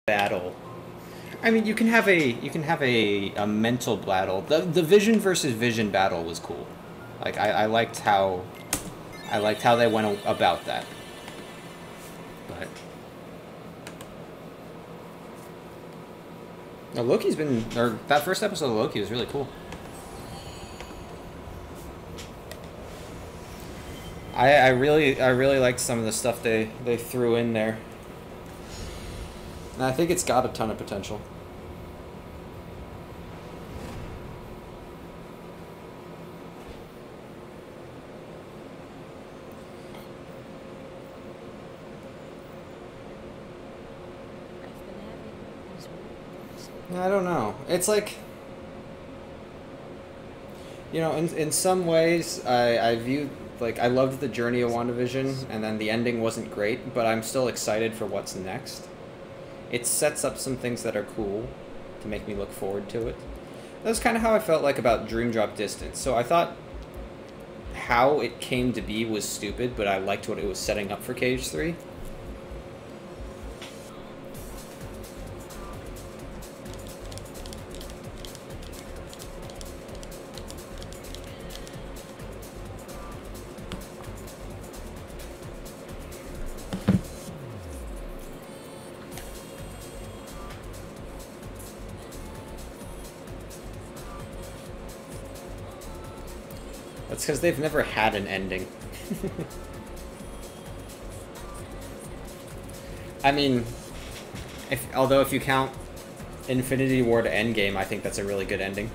battle. I mean, you can have a mental battle. The Vision versus Vision battle was cool. Like I liked how they went about that. But no, Loki's been, or that first episode of Loki was really cool. I really liked some of the stuff they threw in there. And I think it's got a ton of potential. I don't know. It's like, you know, in some ways, I view, like, I loved the journey of WandaVision, and then the ending wasn't great, but I'm still excited for what's next. It sets up some things that are cool to make me look forward to it. That's kind of how I felt like about Dream Drop Distance. So I thought how it came to be was stupid, but I liked what it was setting up for Cage 3. That's because they've never had an ending. I mean, although if you count Infinity War to Endgame, I think that's a really good ending.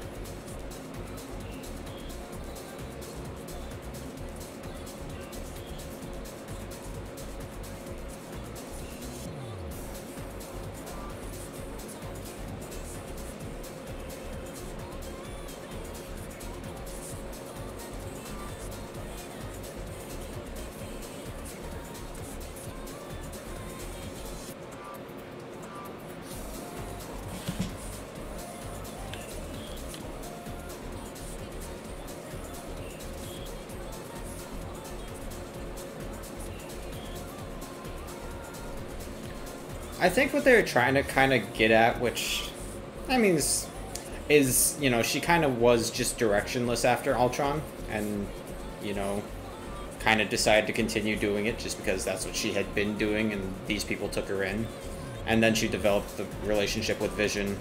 I think what they were trying to kind of get at, which, I mean, is, you know, she kind of was just directionless after Ultron, and, you know, kind of decided to continue doing it just because that's what she had been doing, and these people took her in. And then she developed the relationship with Vision.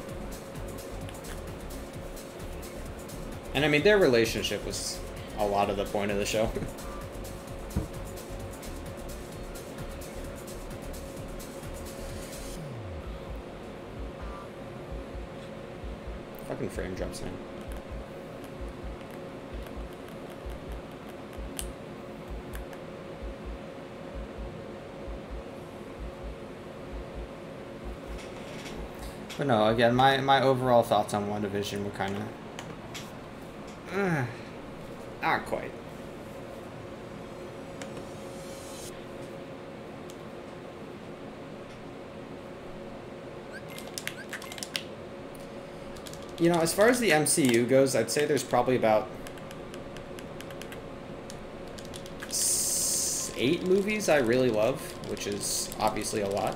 And, I mean, their relationship was a lot of the point of the show. Fucking frame drops in. But no, again, my overall thoughts on WandaVision were kind of... not quite. You know, as far as the MCU goes, I'd say there's probably about 8 movies I really love, which is obviously a lot.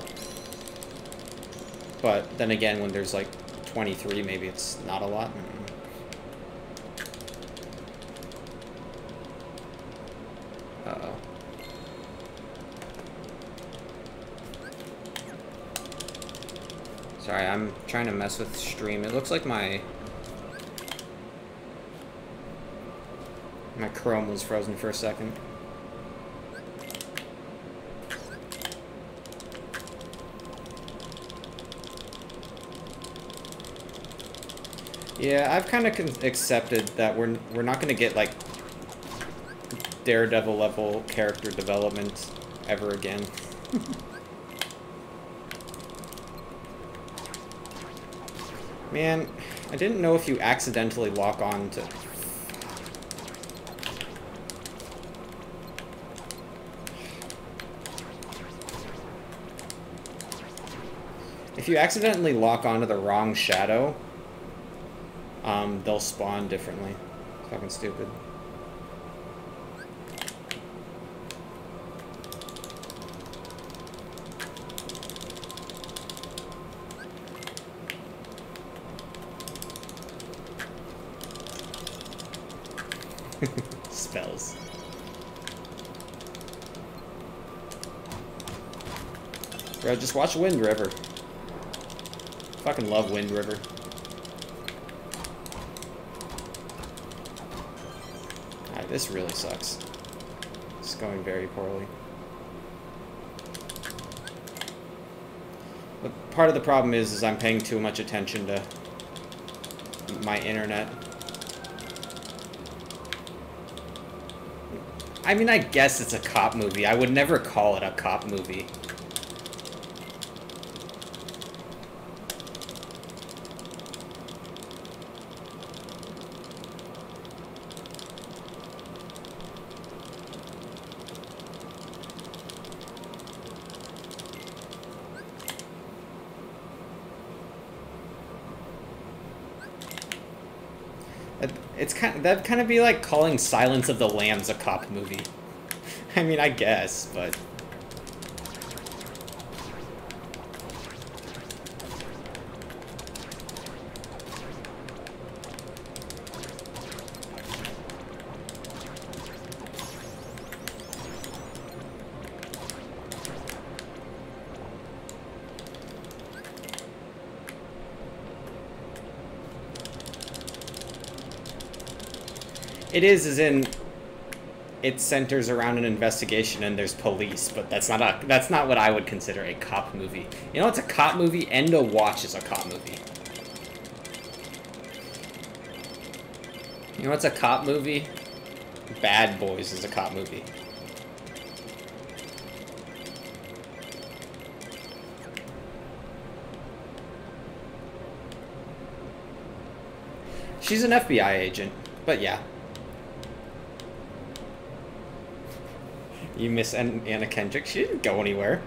But then again, when there's like 23, maybe it's not a lot. Uh-oh. Sorry, I'm trying to mess with stream. It looks like my Chrome was frozen for a second. Yeah, I've kind of accepted that we're not going to get like Daredevil level character development ever again. Man, I didn't know if you accidentally lock on to... If you accidentally lock onto the wrong shadow, they'll spawn differently. Fucking stupid. Spells. Bro, just watch Wind River. Fucking love Wind River. Alright, this really sucks. It's going very poorly. But part of the problem is I'm paying too much attention to my internet. I mean, I guess it's a cop movie. I would never call it a cop movie. That'd kind of be like calling Silence of the Lambs a cop movie. I mean, I guess, but... It is, as in, it centers around an investigation and there's police, but that's not what I would consider a cop movie. You know what's a cop movie? End of Watch is a cop movie. You know what's a cop movie? Bad Boys is a cop movie. She's an FBI agent, but yeah. You miss Anna Kendrick? She didn't go anywhere.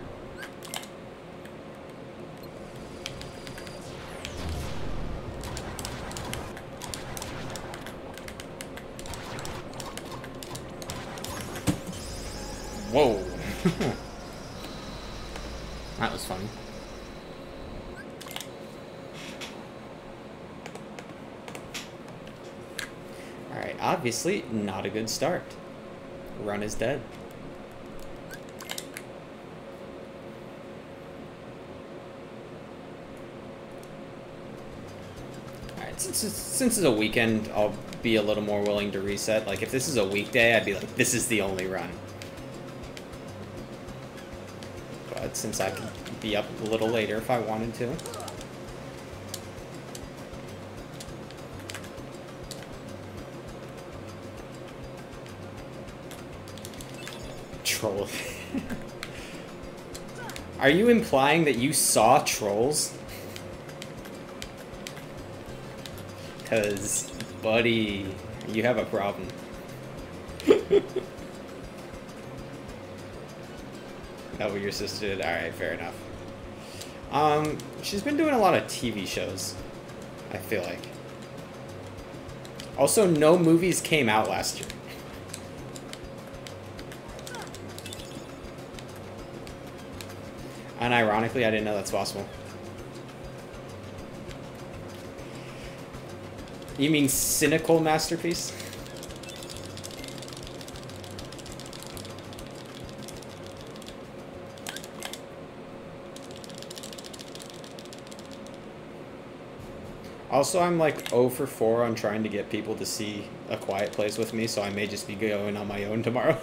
Whoa. That was fun. Alright, obviously not a good start. Run is dead. Since it's a weekend, I'll be a little more willing to reset. Like, if this is a weekday, I'd be like, this is the only run. But since I can be up a little later if I wanted to. Troll. Are you implying that you saw trolls? Because, buddy, you have a problem. That what your sister did? Alright, fair enough. She's been doing a lot of TV shows, I feel like. Also, no movies came out last year. Unironically, I didn't know that's possible. You mean cynical masterpiece? Also, I'm like 0 for 4 on trying to get people to see A Quiet Place with me, so I may just be going on my own tomorrow.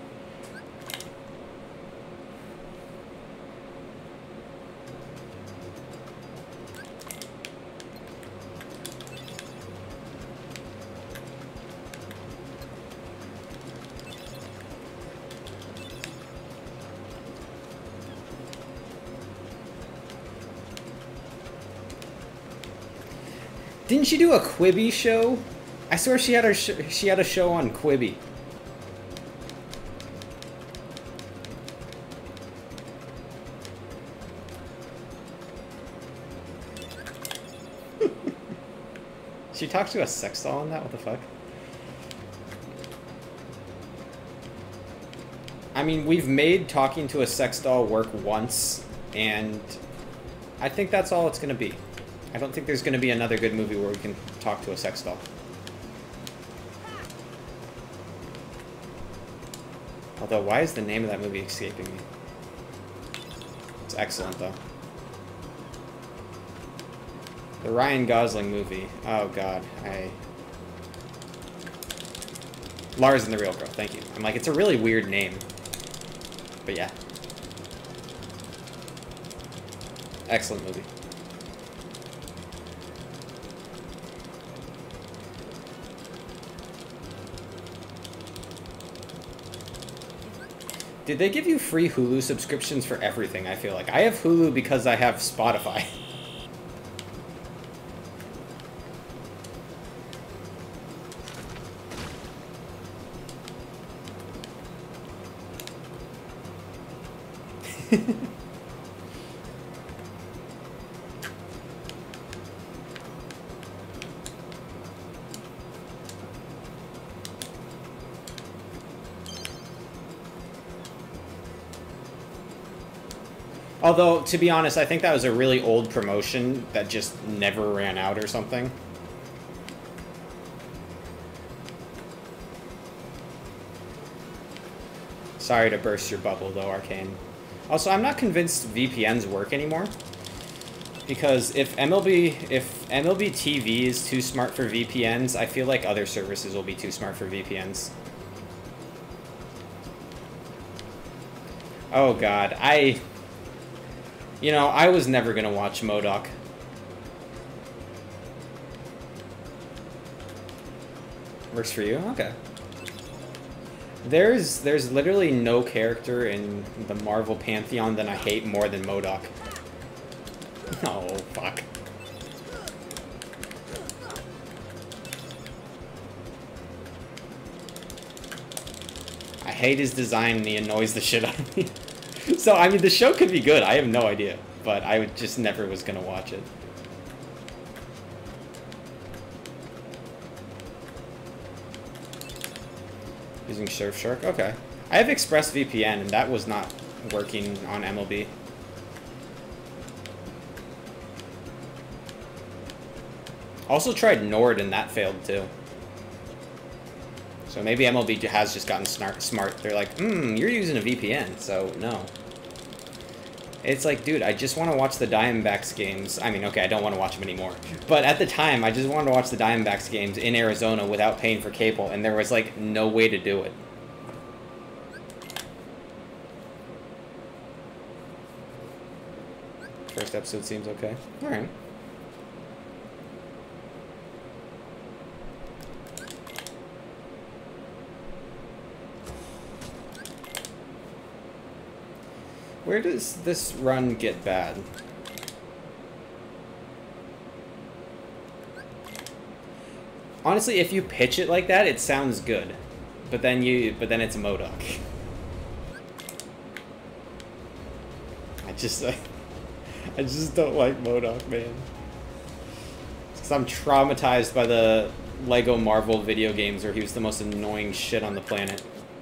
Didn't she do a Quibi show? I swear she had a show on Quibi. She talked to a sex doll on that? What the fuck? I mean, we've made talking to a sex doll work once, and I think that's all it's gonna be. I don't think there's going to be another good movie where we can talk to a sex doll. Although, why is the name of that movie escaping me? It's excellent, though. The Ryan Gosling movie. Oh, God. Lars and the Real Girl. Thank you. I'm like, it's a really weird name. But yeah. Excellent movie. Did they give you free Hulu subscriptions for everything, I feel like? I have Hulu because I have Spotify. Although, to be honest, I think that was a really old promotion that just never ran out or something. Sorry to burst your bubble, though, Arcane. Also, I'm not convinced VPNs work anymore. Because if MLB TV is too smart for VPNs, I feel like other services will be too smart for VPNs. Oh, God. You know, I was never gonna watch MODOK. Works for you? Okay. There's literally no character in the Marvel Pantheon that I hate more than MODOK. Oh, fuck. I hate his design and he annoys the shit out of me. So, I mean, the show could be good. I have no idea. But I just never was going to watch it. Using Surfshark? Okay. I have ExpressVPN, and that was not working on MLB. Also tried Nord, and that failed, too. So maybe MLB has just gotten smart. They're like, you're using a VPN, so no. It's like, dude, I just want to watch the Diamondbacks games. I mean, okay, I don't want to watch them anymore. But at the time, I just wanted to watch the Diamondbacks games in Arizona without paying for cable, and there was, like, no way to do it. First episode seems okay. Alright. Where does this run get bad? Honestly, if you pitch it like that, it sounds good. But then it's MODOK. I just don't like MODOK, man. Because I'm traumatized by the Lego Marvel video games where he was the most annoying shit on the planet.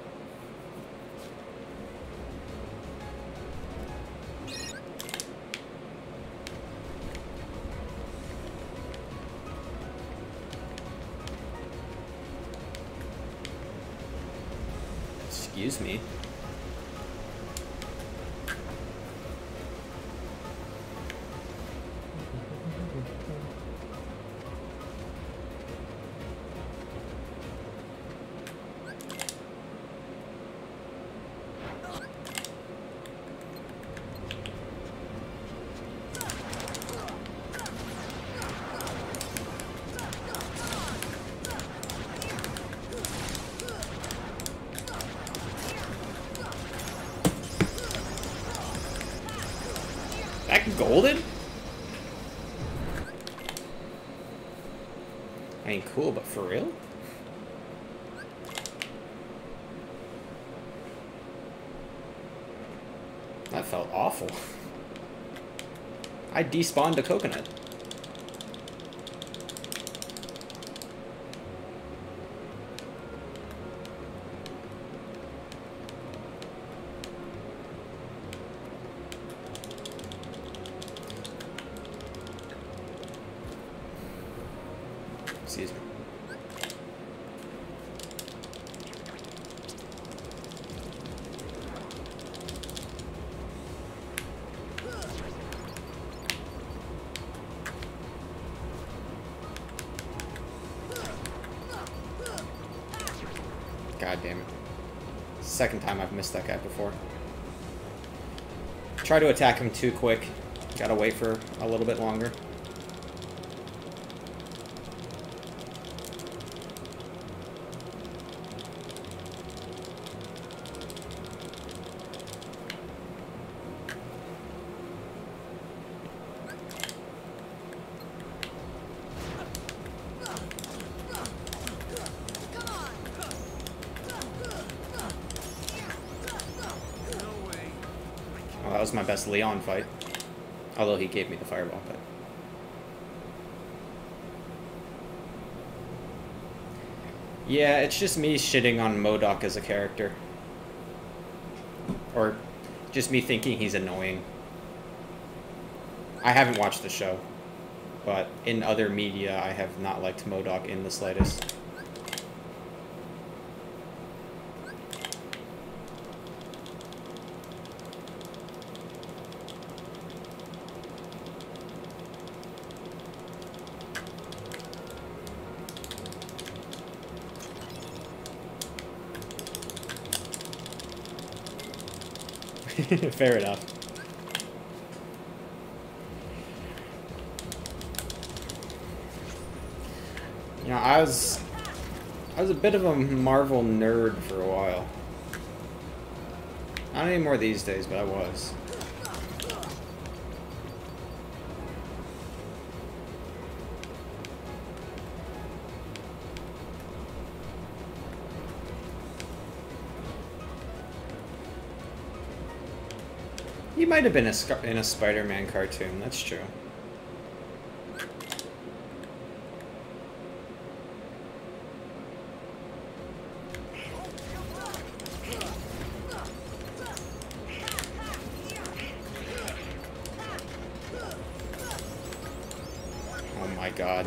Excuse me. Golden? I mean, cool, but for real? That felt awful. I despawned a coconut. Excuse me. God damn it. Second time I've missed that guy before. Try to attack him too quick. Gotta wait for a little bit longer. That was my best Leon fight. Although he gave me the fireball, but... Yeah, it's just me shitting on MODOK as a character. Or just me thinking he's annoying. I haven't watched the show, but in other media I have not liked MODOK in the slightest. Fair enough. You know, I was a bit of a Marvel nerd for a while. Not anymore these days, but I was. He might have been in a Spider-Man cartoon, that's true. Oh my god.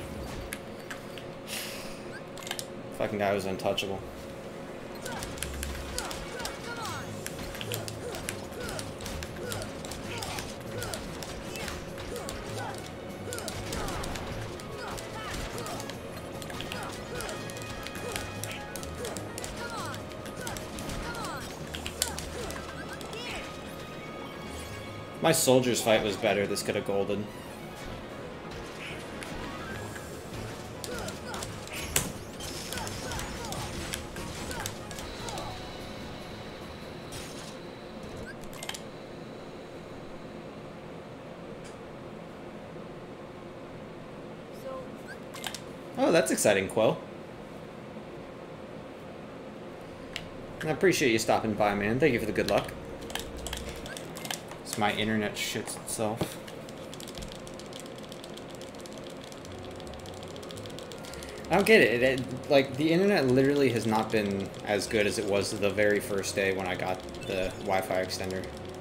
Fucking guy was untouchable. My soldier's fight was better. This could have golden. Oh, that's exciting, Quill. I appreciate you stopping by, man. Thank you for the good luck. My internet shits itself. I don't get it. Like, the internet literally has not been as good as it was the very first day when I got the Wi-Fi extender.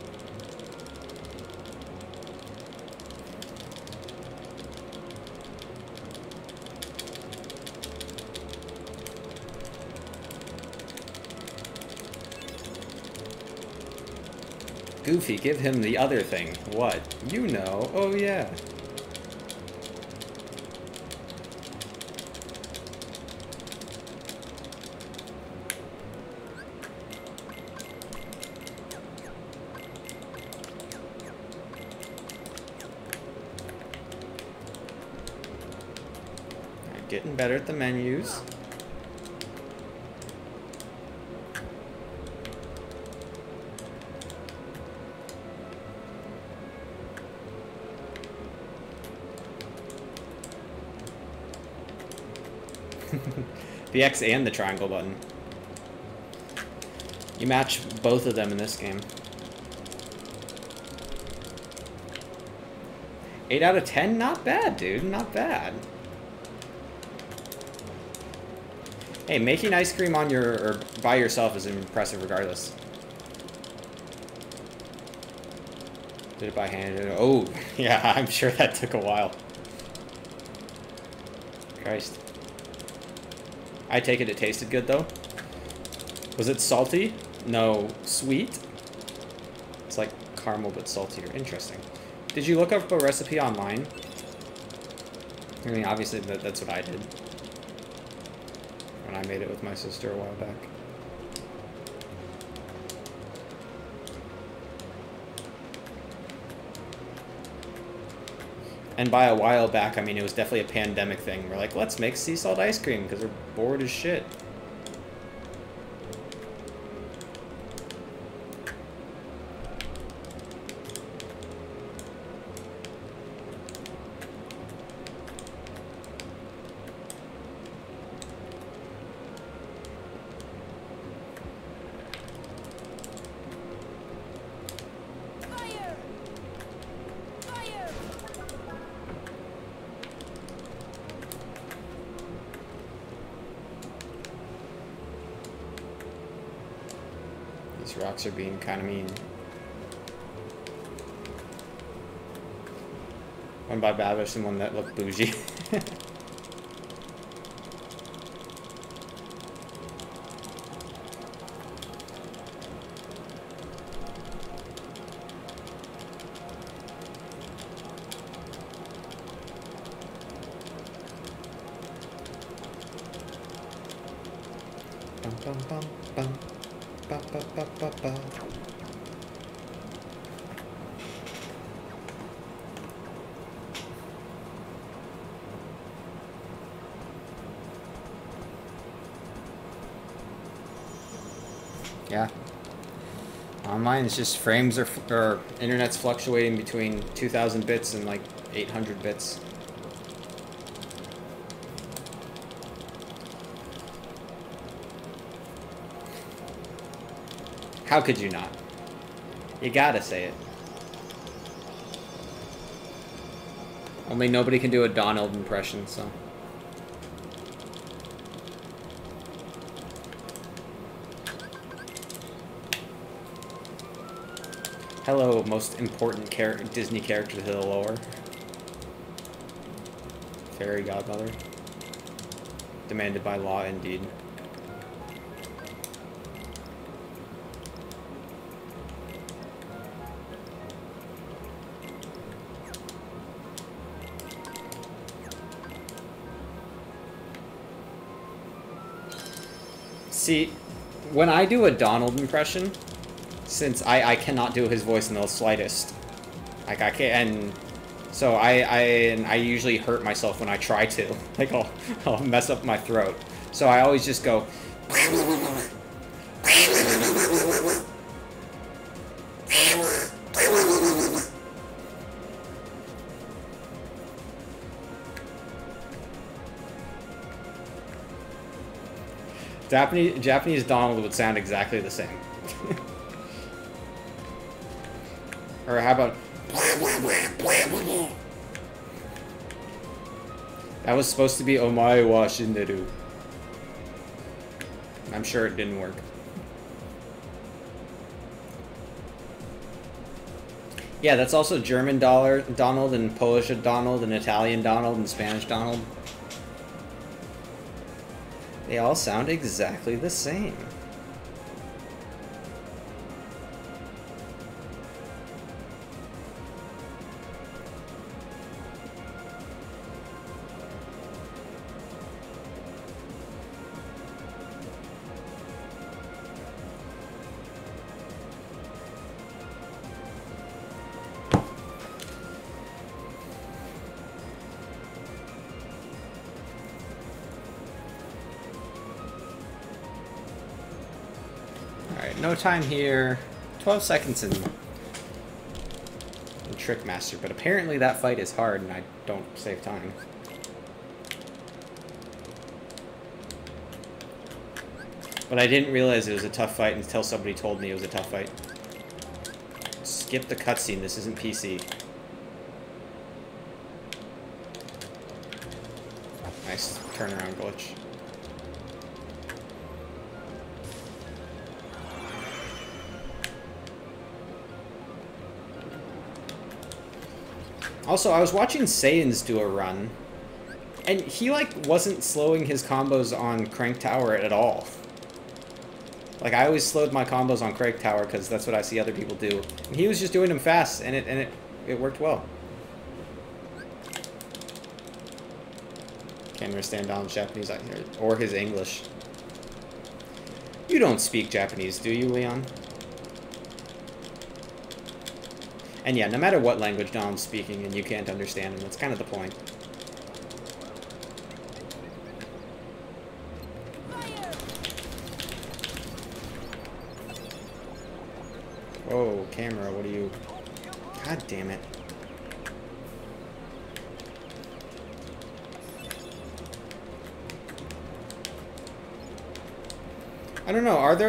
Goofy, give him the other thing. What? You know. Oh, yeah. Getting better at the menus. The X and the triangle button. You match both of them in this game. 8 out of 10? Not bad, dude. Not bad. Hey, making ice cream on your or by yourself is impressive regardless. Did it by hand? Oh, yeah, I'm sure that took a while. Christ. I take it tasted good, though. Was it salty? No. Sweet? It's like caramel, but saltier. Interesting. Did you look up a recipe online? I mean, obviously, that's what I did. when I made it with my sister a while back. And by a while back, I mean, it was definitely a pandemic thing. We're like, let's make sea salt ice cream because we're bored as shit. These rocks are being kind of mean. One by Babish and one that looked bougie. Bum, bum, bum, bum. Ba, ba, ba, ba, ba. Yeah. Mine is just frames or internet's fluctuating between 2,000 bits and like 800 bits. How could you not? You gotta say it. Only nobody can do a Donald impression, so. Hello, most important Disney character to the lore. Fairy godmother. Demanded by law, indeed. See, when I do a Donald impression, since I cannot do his voice in the slightest, like I can't, and so I usually hurt myself when I try to, like I'll mess up my throat. So I always just go. Japanese Donald would sound exactly the same. Or how about... That was supposed to be Omae wa shinderu. I'm sure it didn't work. Yeah, that's also German Donald and Polish Donald and Italian Donald and Spanish Donald. They all sound exactly the same. No time here. 12 seconds in Trickmaster, but apparently that fight is hard and I don't save time. But I didn't realize it was a tough fight until somebody told me it was a tough fight. Skip the cutscene, this isn't PC. Nice turnaround glitch. Also, I was watching Saiyans do a run, and he, like, wasn't slowing his combos on Crank Tower at all. Like, I always slowed my combos on Crank Tower, because that's what I see other people do. And he was just doing them fast, and it worked well. Can't understand Donald's Japanese or his English. You don't speak Japanese, do you, Leon? And yeah, no matter what language Donald's speaking and you can't understand him, that's kind of the point. Whoa, camera, what are you... God damn it. I don't know, are there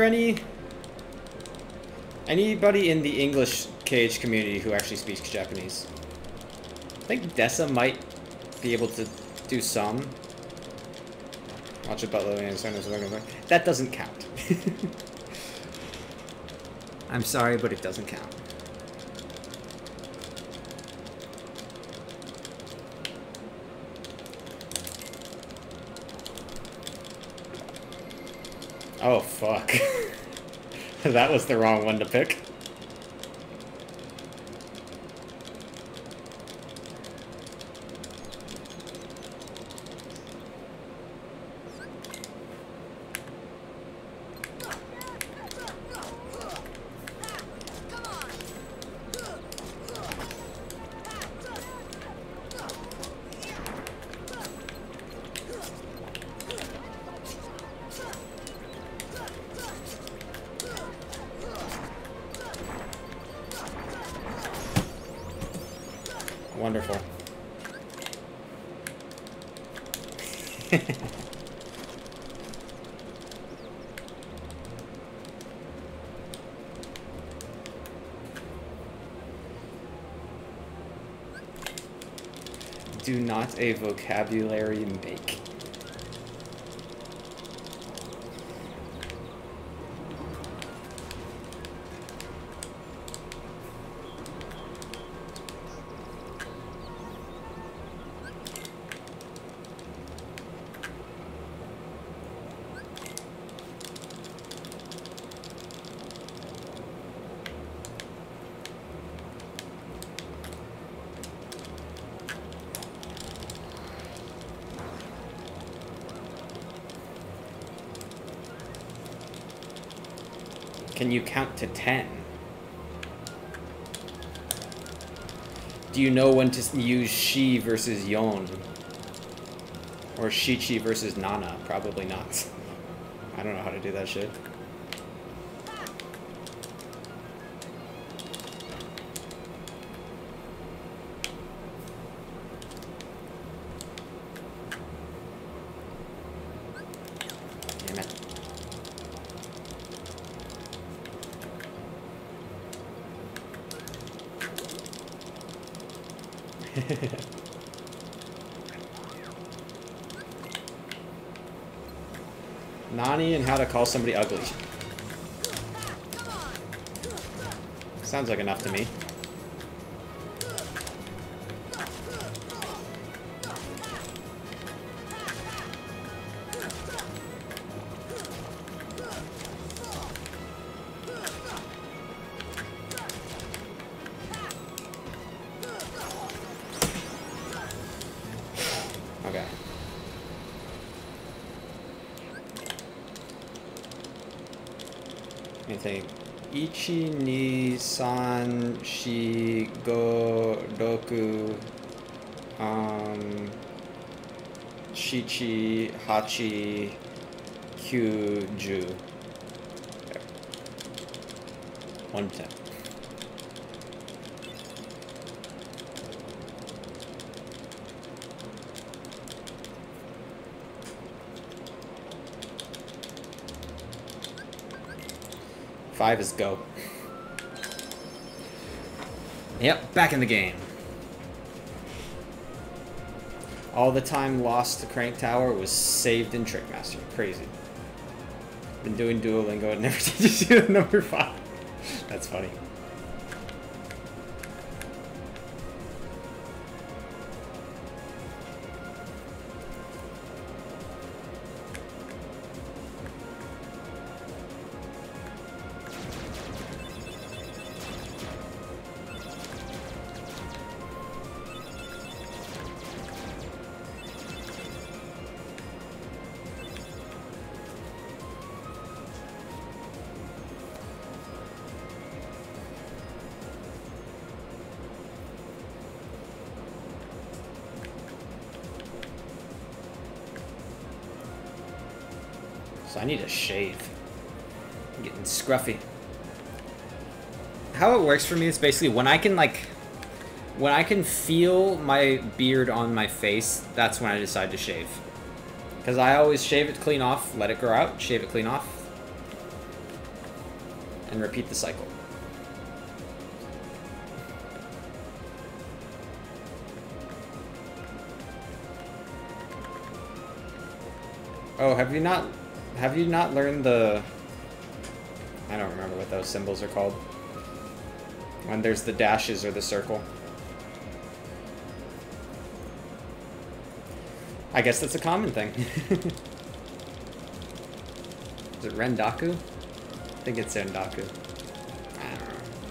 anybody in the English Cage community who actually speaks Japanese? I think Dessa might be able to do some. Watch it, Butler. That doesn't count. I'm sorry, but it doesn't count. Oh, fuck. That was the wrong one to pick. Wonderful. Do not a vocabulary make. Can you count to 10? Do you know when to use she versus yon? Or Shichi versus Nana? Probably not. I don't know how to do that shit. Damn it. Nani and how to call somebody ugly. Sounds like enough to me. Okay. Let me think. Ichi, ni, san, shi, go, doku, shichi, hachi, kyu, ju. There. 1 to 10. Five is go. Yep, back in the game. All the time lost to Crank Tower was saved in Trickmaster. Crazy. Been doing Duolingo, it never teaches you the number 5. That's funny. So I need to shave. I'm getting scruffy. How it works for me is basically when I can feel my beard on my face, that's when I decide to shave. Because I always shave it clean off, let it grow out, shave it clean off, and repeat the cycle. Oh, have you not learned the... I don't remember what those symbols are called. When there's the dashes or the circle. I guess that's a common thing. Is it Rendaku? I think it's Rendaku. I don't know.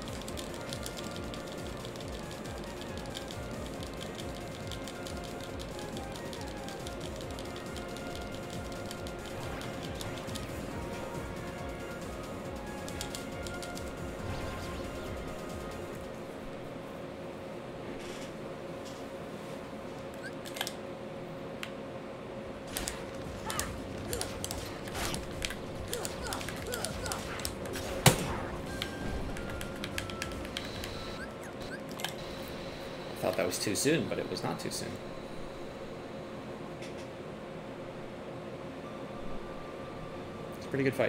I thought that was too soon, but it was not too soon. It's a pretty good fight.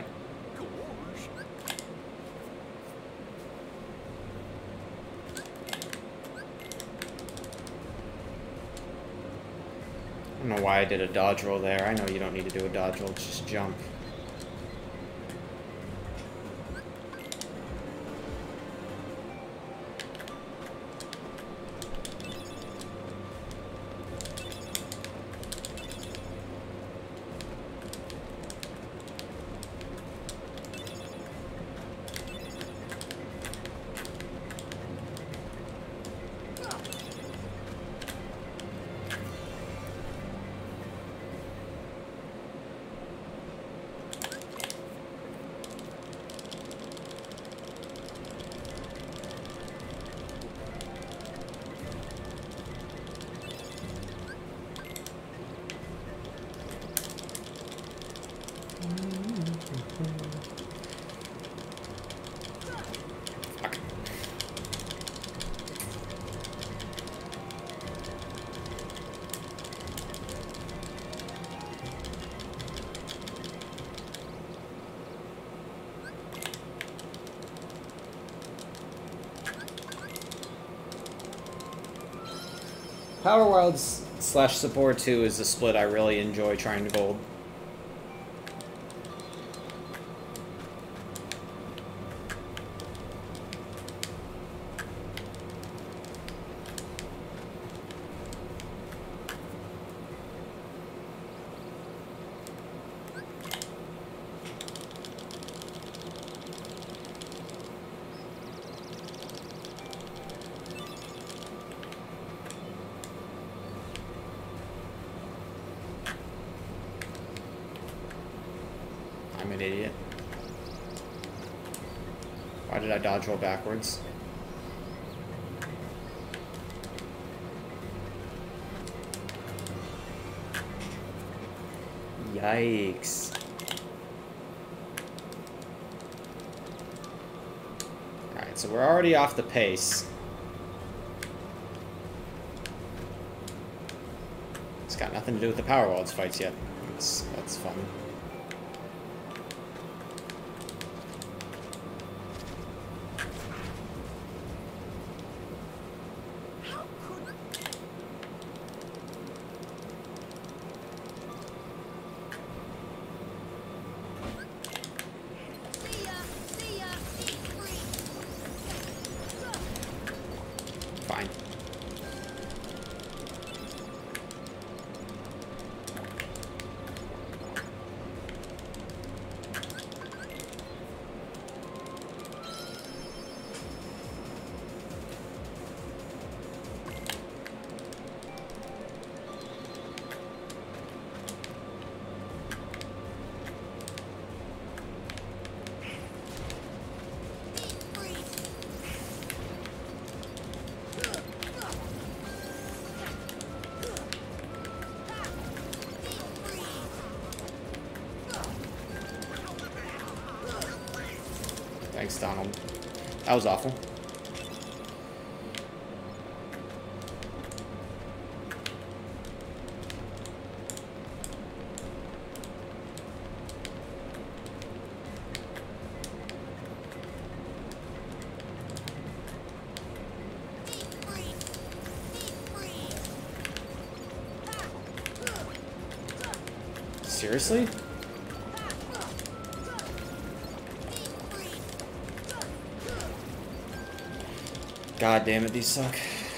I don't know why I did a dodge roll there. I know you don't need to do a dodge roll, just jump. Power Wilds / Support 2 is a split I really enjoy trying to gold. I'm an idiot. Why did I dodge roll backwards? Yikes. Alright, so we're already off the pace. It's got nothing to do with the Power Worlds fights yet. That's fun. Fine. Thanks, Donald. That was awful. Seriously? God damn it, these suck.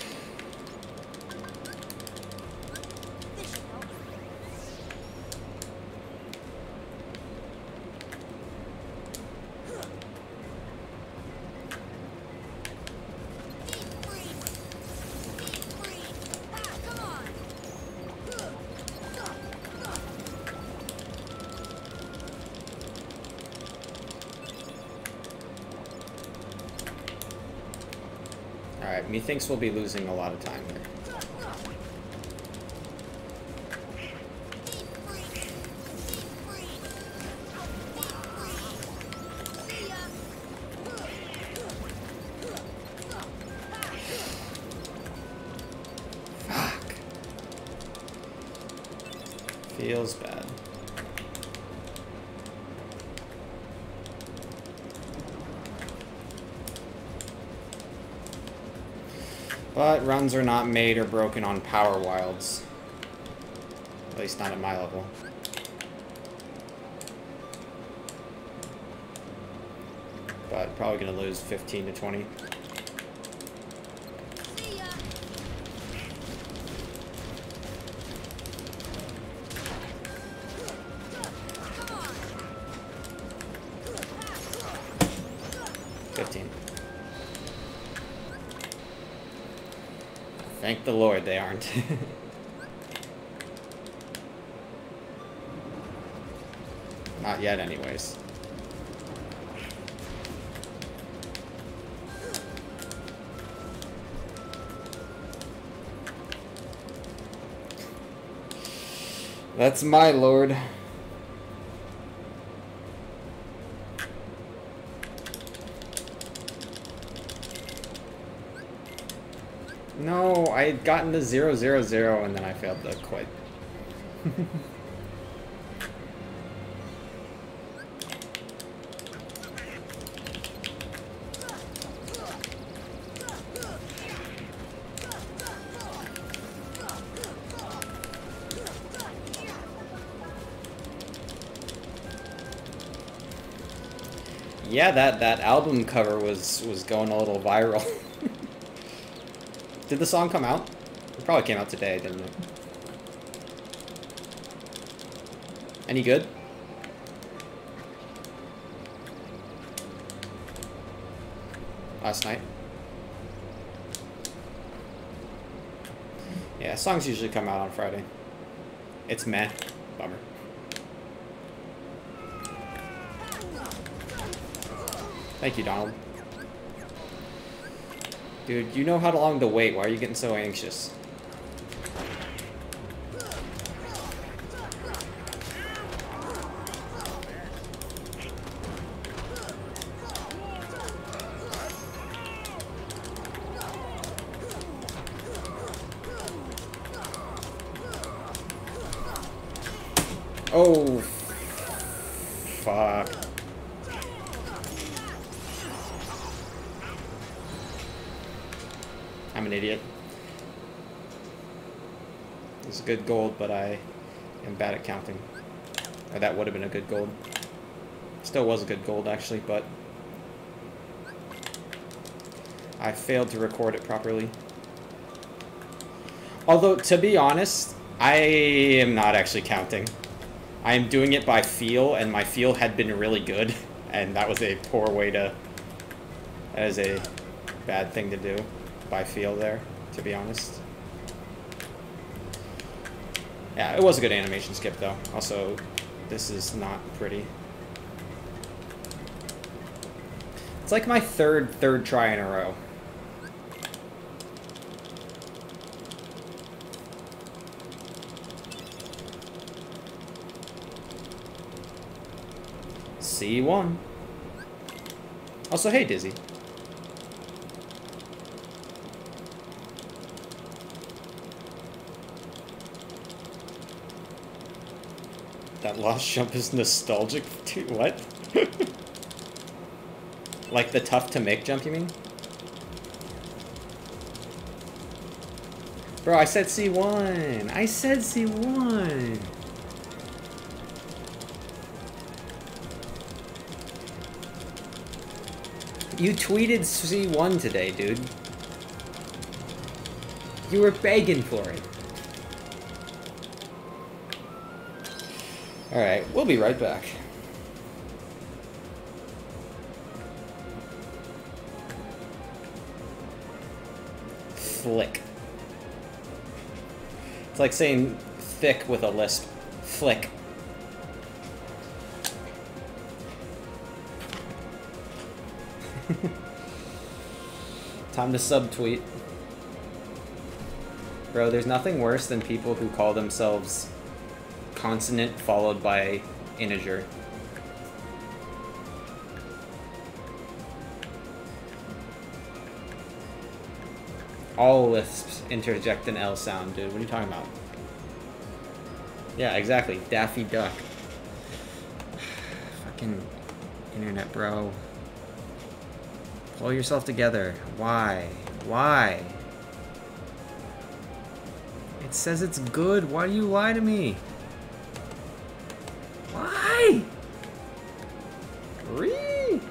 Alright, methinks we'll be losing a lot of time here. Fuck. Feels bad. But runs are not made or broken on Power Wilds. At least not at my level. But probably gonna lose 15 to 20. Thank the Lord they aren't. Not yet, anyways. That's my Lord. No, I had gotten to 0, 0, 0 and then I failed to quit. Yeah, that album cover was going a little viral. Did the song come out? It probably came out today, didn't it? Any good? Last night? Yeah, songs usually come out on Friday. It's meh. Bummer. Thank you, Donald. Dude, you know how long to wait. Why are you getting so anxious? Oh, fuck. I'm an idiot. It's a good gold, but I am bad at counting. Or that would have been a good gold. Still was a good gold, actually, but I failed to record it properly. Although, to be honest, I am not actually counting. I am doing it by feel, and my feel had been really good, and that was a poor way to... That is a bad thing to do, by feel there, to be honest. Yeah, it was a good animation skip, though. Also, this is not pretty. It's like my third try in a row. C1. Also, hey, Dizzy. That lost jump is nostalgic too. What? Like the tough to make jump, you mean? Bro, I said C1. I said C1. You tweeted C1 today, dude. You were begging for it. Alright, we'll be right back. Flick. It's like saying thick with a lisp. Flick. Time to subtweet. Bro, there's nothing worse than people who call themselves consonant followed by integer. All lisps interject an L sound, dude. What are you talking about? Yeah, exactly. Daffy Duck. Fucking internet, bro. Pull yourself together. Why? Why? It says it's good. Why do you lie to me? Why? Really?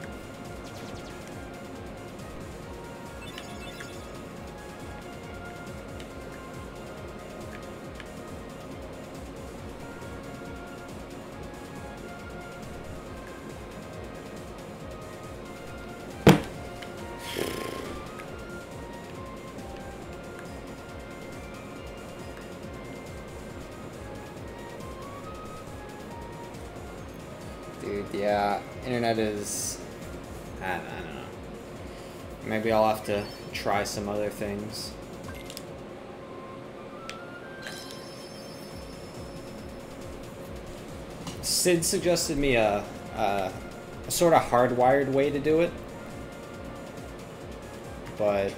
Dude, yeah, internet is... I don't know. Maybe I'll have to try some other things. Sid suggested me a sort of hardwired way to do it. But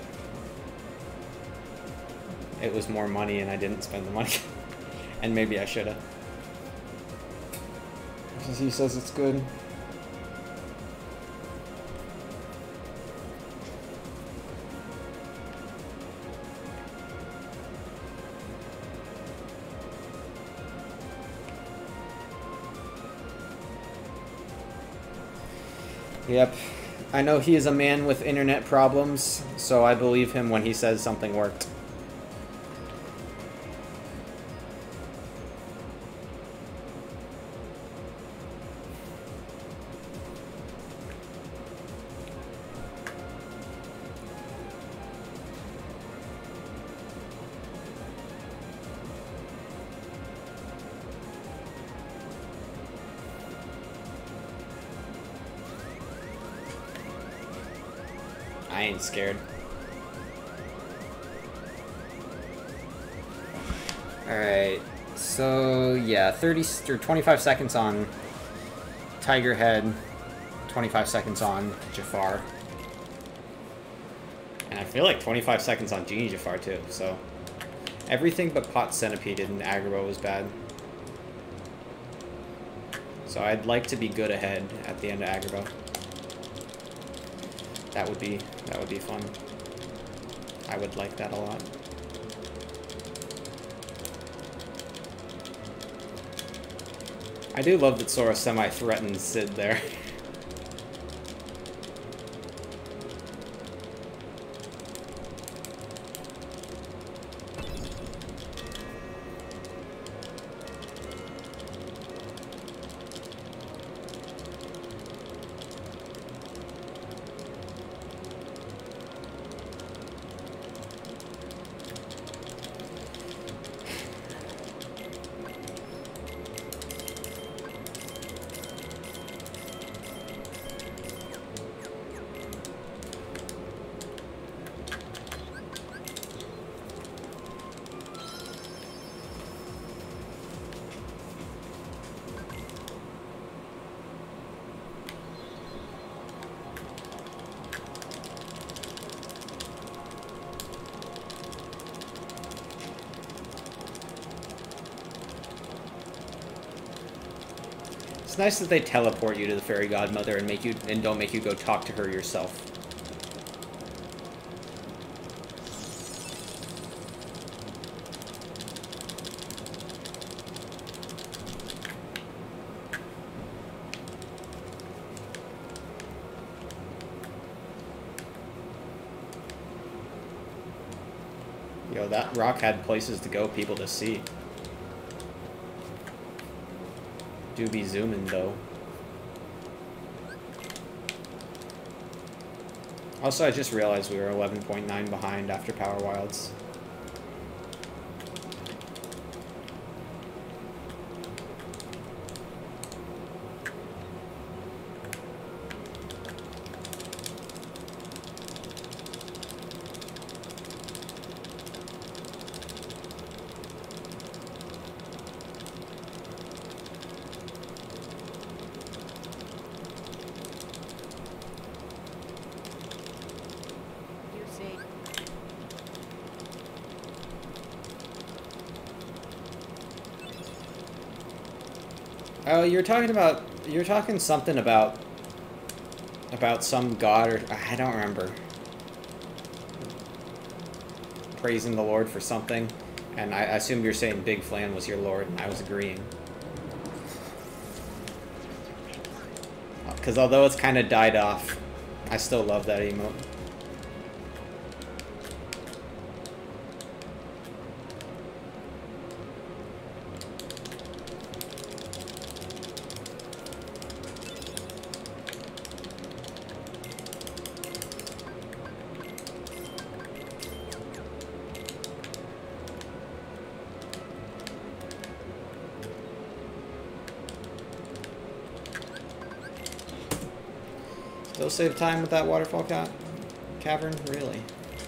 it was more money and I didn't spend the money. And maybe I should have. Because he says it's good. Yep. I know he is a man with internet problems, so I believe him when he says something worked. I ain't scared. Alright, so yeah, 30 or 25 seconds on Tiger Head, 25 seconds on Jafar. And I feel like 25 seconds on Genie Jafar too, so everything but Pot Centipede in Agrabah was bad. So I'd like to be good ahead at the end of Agrabah. That would be fun. I would like that a lot. I do love that Sora semi-threatens Sid there. It's nice that they teleport you to the fairy godmother and don't make you go talk to her yourself. Yo, that rock had places to go, people to see. Do be zooming, though. Also, I just realized we were 11.9 behind after Power Wilds. Oh, you're talking something about some god, or I don't remember. Praising the Lord for something, and I assumed you're saying Big Flan was your lord, and I was agreeing. Because although it's kind of died off, I still love that emote. Still save time with that waterfall cavern? Really?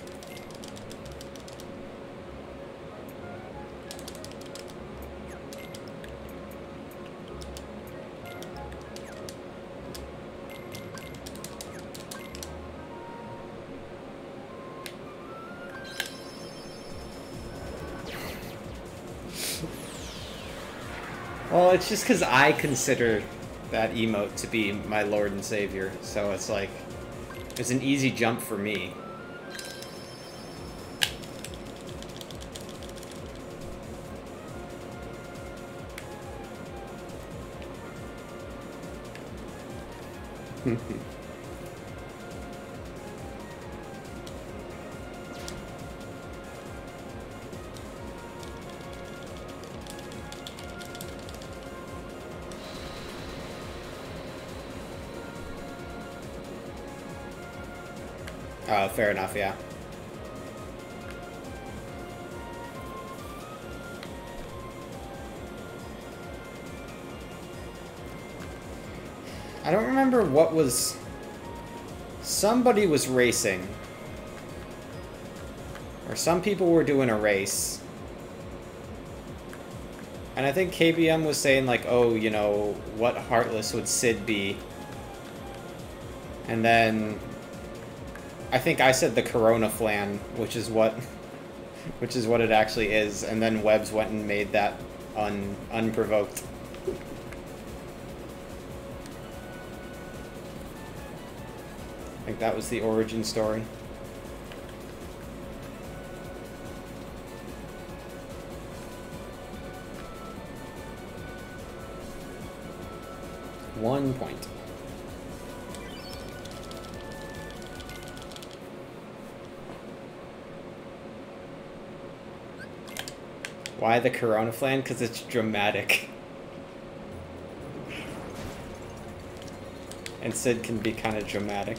Well, it's just because I consider that emote to be my lord and savior, so it's like, it's an easy jump for me. Fair enough, yeah. I don't remember what was... Somebody was racing. Or some people were doing a race. And I think KBM was saying like, oh, you know, what Heartless would Sid be? And then... I think I said the Corona Flan, which is what it actually is, and then Webbs went and made that unprovoked. I think that was the origin story. One point. Why the Corona Flan? Because it's dramatic. And Sid can be kind of dramatic.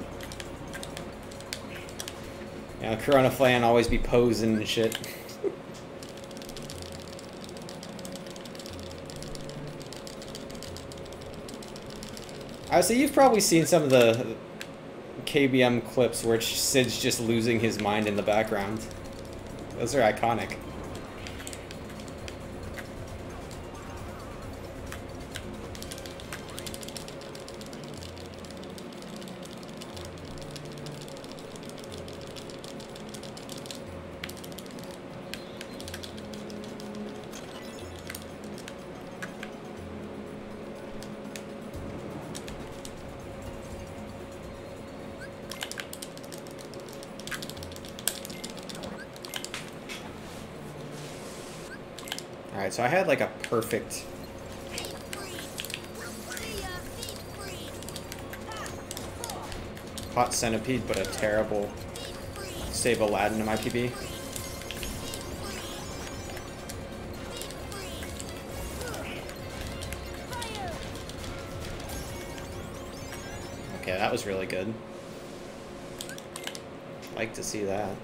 You know, Corona Flan always be posing and shit. I would say you've probably seen some of the KBM clips where Sid's just losing his mind in the background. Those are iconic. Alright, so I had like a perfect... Hot Centipede, but a terrible Save Aladdin to my PB. Okay, that was really good. Like to see that.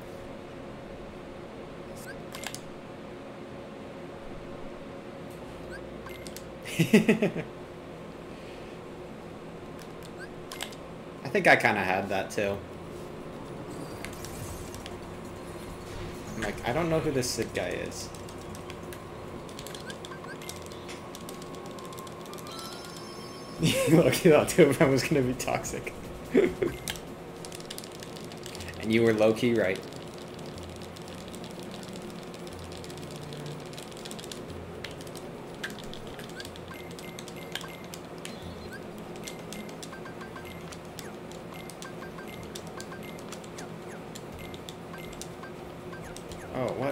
I think I kind of had that too. I'm like, I don't know who this Sid guy is. Look, you thought two of them was gonna be toxic. And you were low-key right. Oh, what?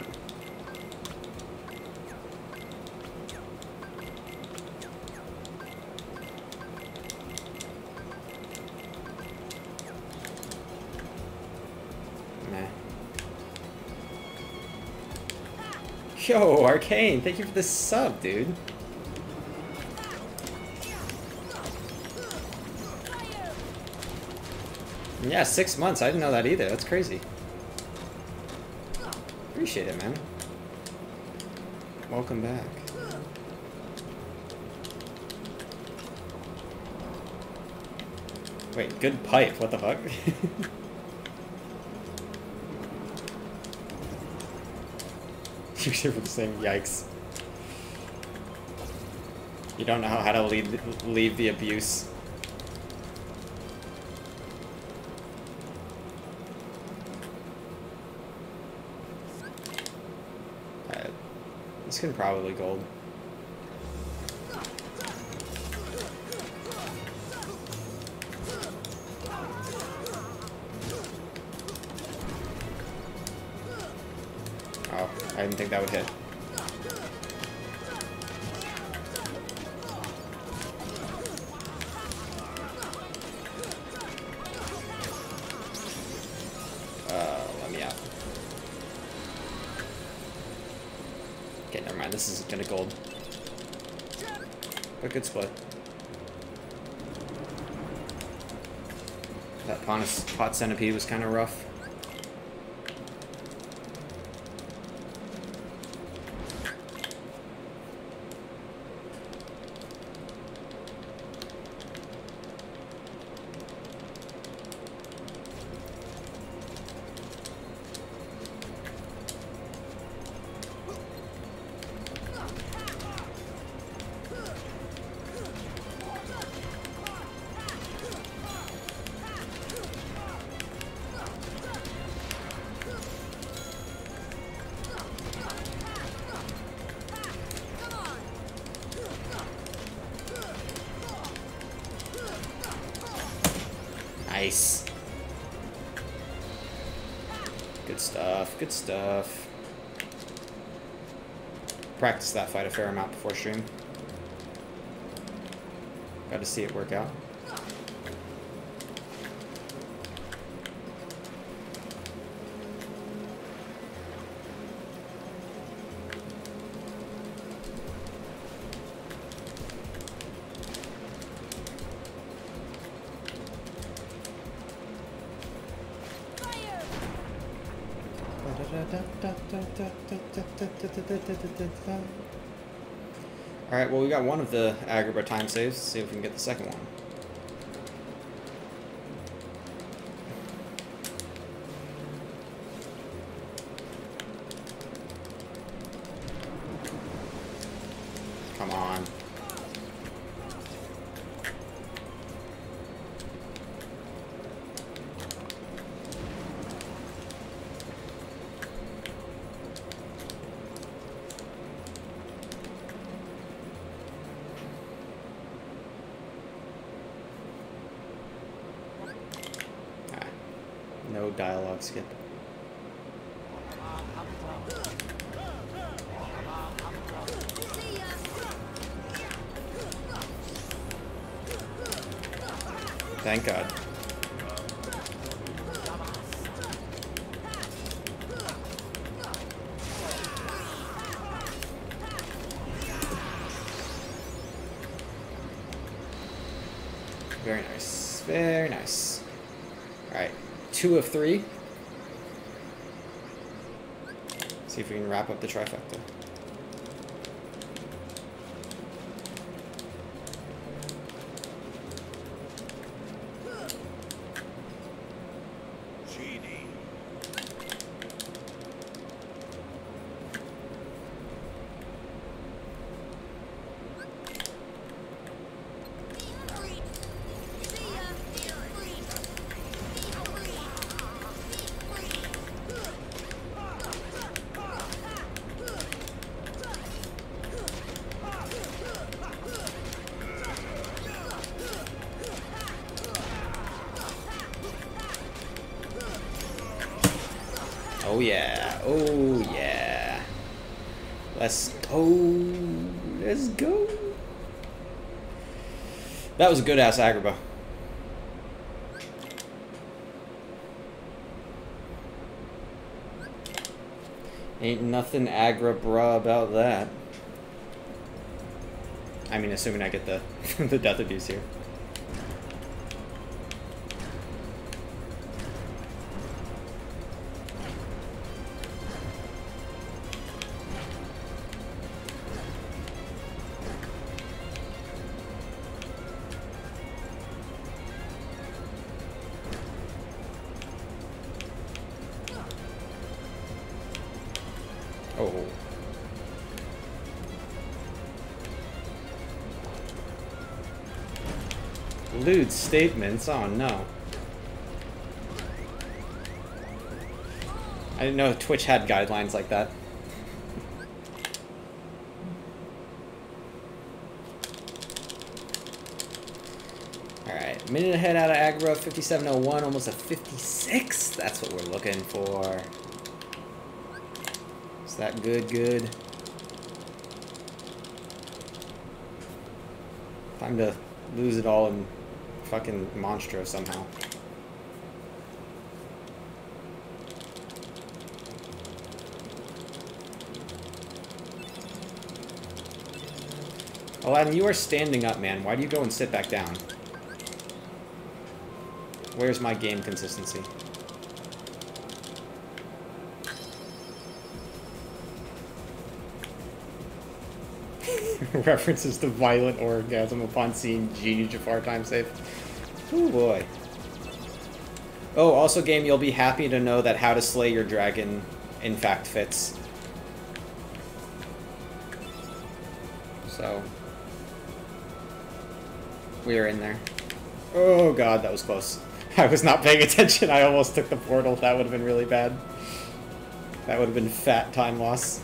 Nah. Yo, Arcane, thank you for the sub, dude. Yeah, 6 months. I didn't know that either. That's crazy. Appreciate it, man. Welcome back. Wait, good pipe. What the fuck? You should be saying yikes. You don't know how to leave the abuse. This can probably gold. Oh, I didn't think that would hit. Let me out. Okay, never mind. This is gonna gold. But good split. That pot centipede was kind of rough. Nice. Good stuff, good stuff. Practice that fight a fair amount before stream. Got to see it work out. Alright, well we got one of the Agrabah time saves. Let's see if we can get the second one. Come on. No dialogue skip. Thank God. Very nice. Very nice. Alright. 2 of 3. See if we can wrap up the trifecta. Oh yeah, oh yeah. Let's go. Let's go. That was a good ass Agrabah. Ain't nothing Agrabah about that. I mean, assuming I get the the death abuse here. Oh. Lewd statements? Oh no. I didn't know Twitch had guidelines like that. Alright, minute ahead out of Agrabah, 57.01, almost a 56. That's what we're looking for. Is that good? Good. Time to lose it all in fucking Monstro somehow. Aladdin, you are standing up, man. Why do you go and sit back down? Where's my game consistency? References to violent orgasm upon seeing Genie Jafar time save. Oh boy. Oh, also game, you'll be happy to know that How to Slay Your Dragon in fact fits. So we are in there. Oh god, that was close. I was not paying attention. I almost took the portal. That would have been really bad. That would have been fat time loss.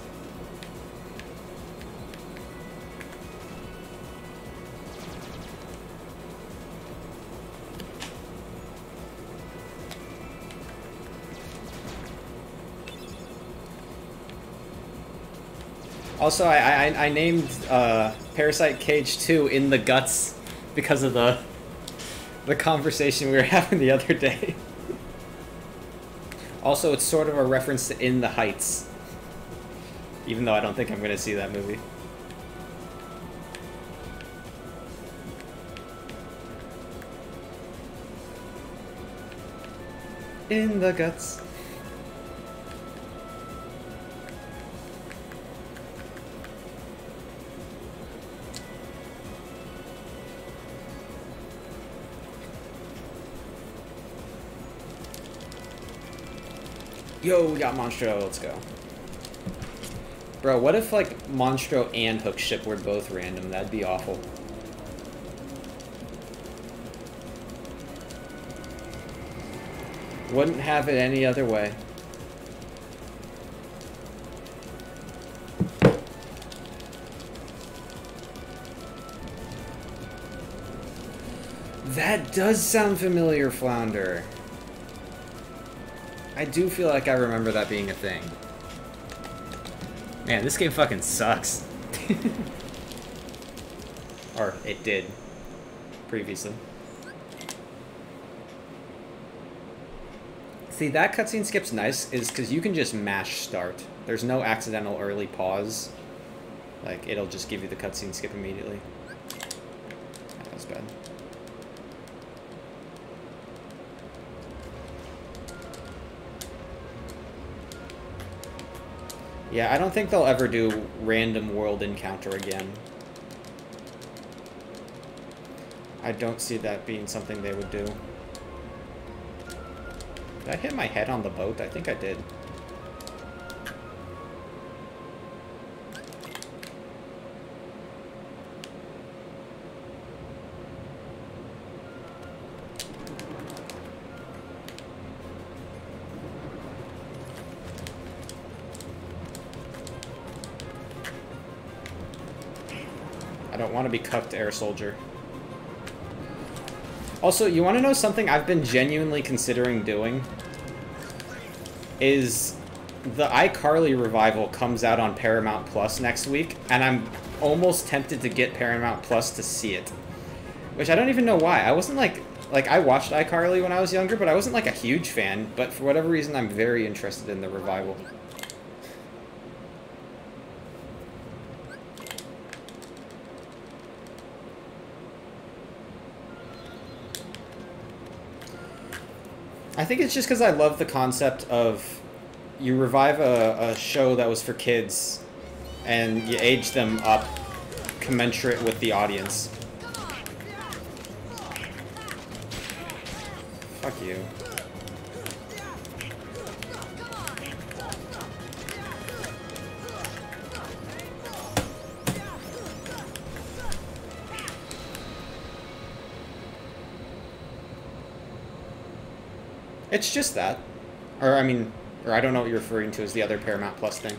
Also, I named Parasite Cage 2 In the Guts because of the conversation we were having the other day. Also, it's sort of a reference to In the Heights. Even though I don't think I'm going to see that movie. In the Guts. Yo, we got Monstro, let's go. Bro, what if, like, Monstro and Hookship were both random? That'd be awful. Wouldn't have it any other way. That does sound familiar, Flounder. I do feel like I remember that being a thing. Man, this game fucking sucks. Or, it did. Previously. See, that cutscene skip's nice is because you can just mash start. There's no accidental early pause. Like, it'll just give you the cutscene skip immediately. That was bad. Yeah, I don't think they'll ever do random world encounter again. I don't see that being something they would do. Did I hit my head on the boat? I think I did. I don't want to be cuffed, Air Soldier. Also, you want to know something I've been genuinely considering doing? Is the iCarly revival comes out on Paramount Plus next week, and I'm almost tempted to get Paramount Plus to see it. Which I don't even know why. I wasn't like I watched iCarly when I was younger, but I wasn't like a huge fan. But for whatever reason, I'm very interested in the revival. I think it's just because I love the concept of you revive a show that was for kids and you age them up commensurate with the audience. Fuck you. It's just that. Or, I mean, or I don't know what you're referring to as the other Paramount Plus thing.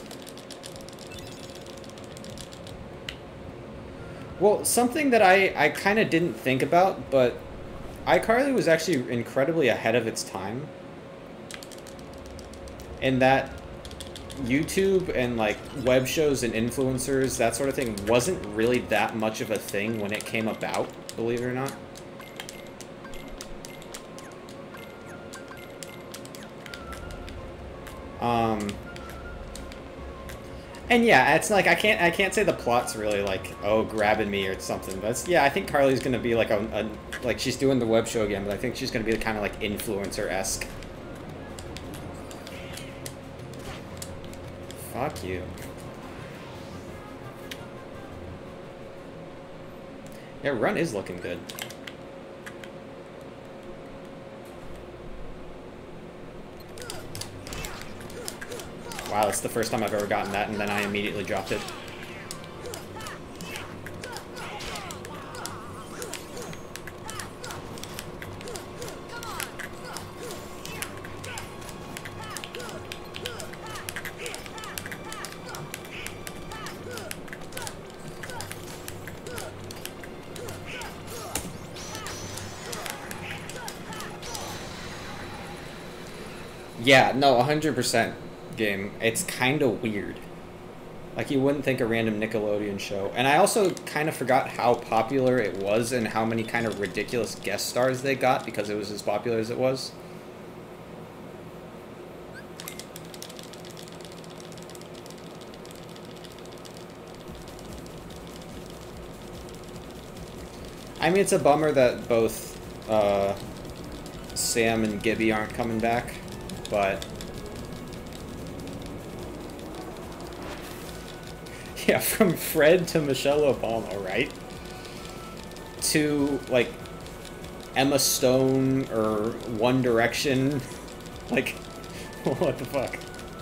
Well, something that I kind of didn't think about, but iCarly was actually incredibly ahead of its time. In that YouTube and, like, web shows and influencers, that sort of thing, wasn't really that much of a thing when it came about, believe it or not. And yeah, it's like I can't say the plot's really like, oh, grabbing me or something, but it's, yeah, I think Carly's gonna be like like she's doing the web show again, but I think she's gonna be the kind of like influencer-esque. Fuck you. Yeah, Run is looking good. Wow, that's the first time I've ever gotten that, and then I immediately dropped it. Yeah, no, 100%. Game. It's kind of weird. Like, you wouldn't think a random Nickelodeon show. And I also kind of forgot how popular it was and how many kind of ridiculous guest stars they got because it was as popular as it was. I mean, it's a bummer that both Sam and Gibby aren't coming back, but... Yeah, from Fred to Michelle Obama, right? To, like, Emma Stone or One Direction. Like, what the fuck?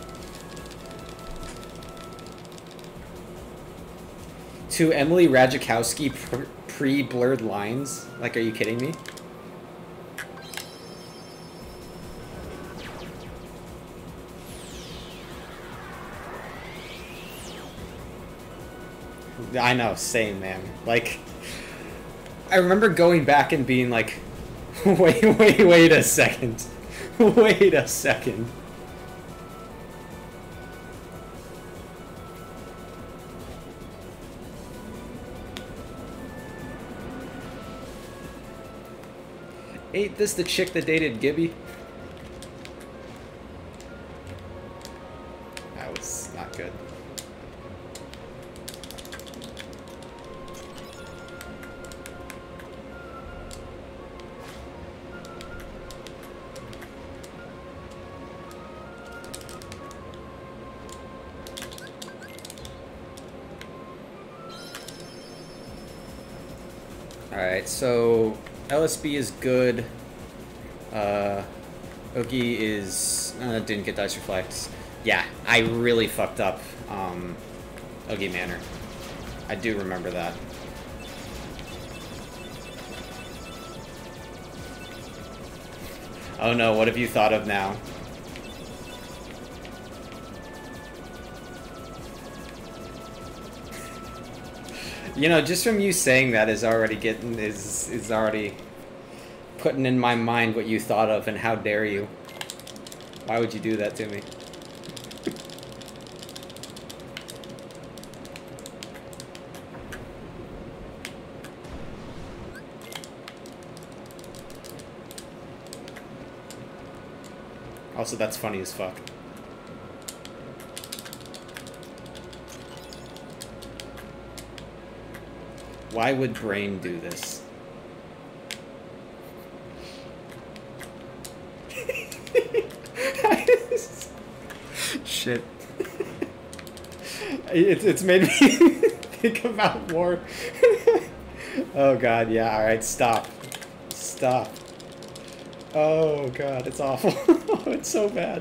To Emily Ratajkowski pre-Blurred Lines. Like, are you kidding me? I know, same, man. Like, I remember going back and being like, wait a second. Wait a second. Ain't this the chick that dated Gibby? Alright, so LSB is good. Oogie is... didn't get Dice Reflects. Yeah, I really fucked up Oogie Manor. I do remember that. Oh no, what have you thought of now? You know, just from you saying that is already is already putting in my mind what you thought of, and how dare you? Why would you do that to me? Also, that's funny as fuck. Why would Brain do this? Shit. It's made me think about more. Oh god, yeah, alright, stop. Stop. Oh god, it's awful. It's so bad.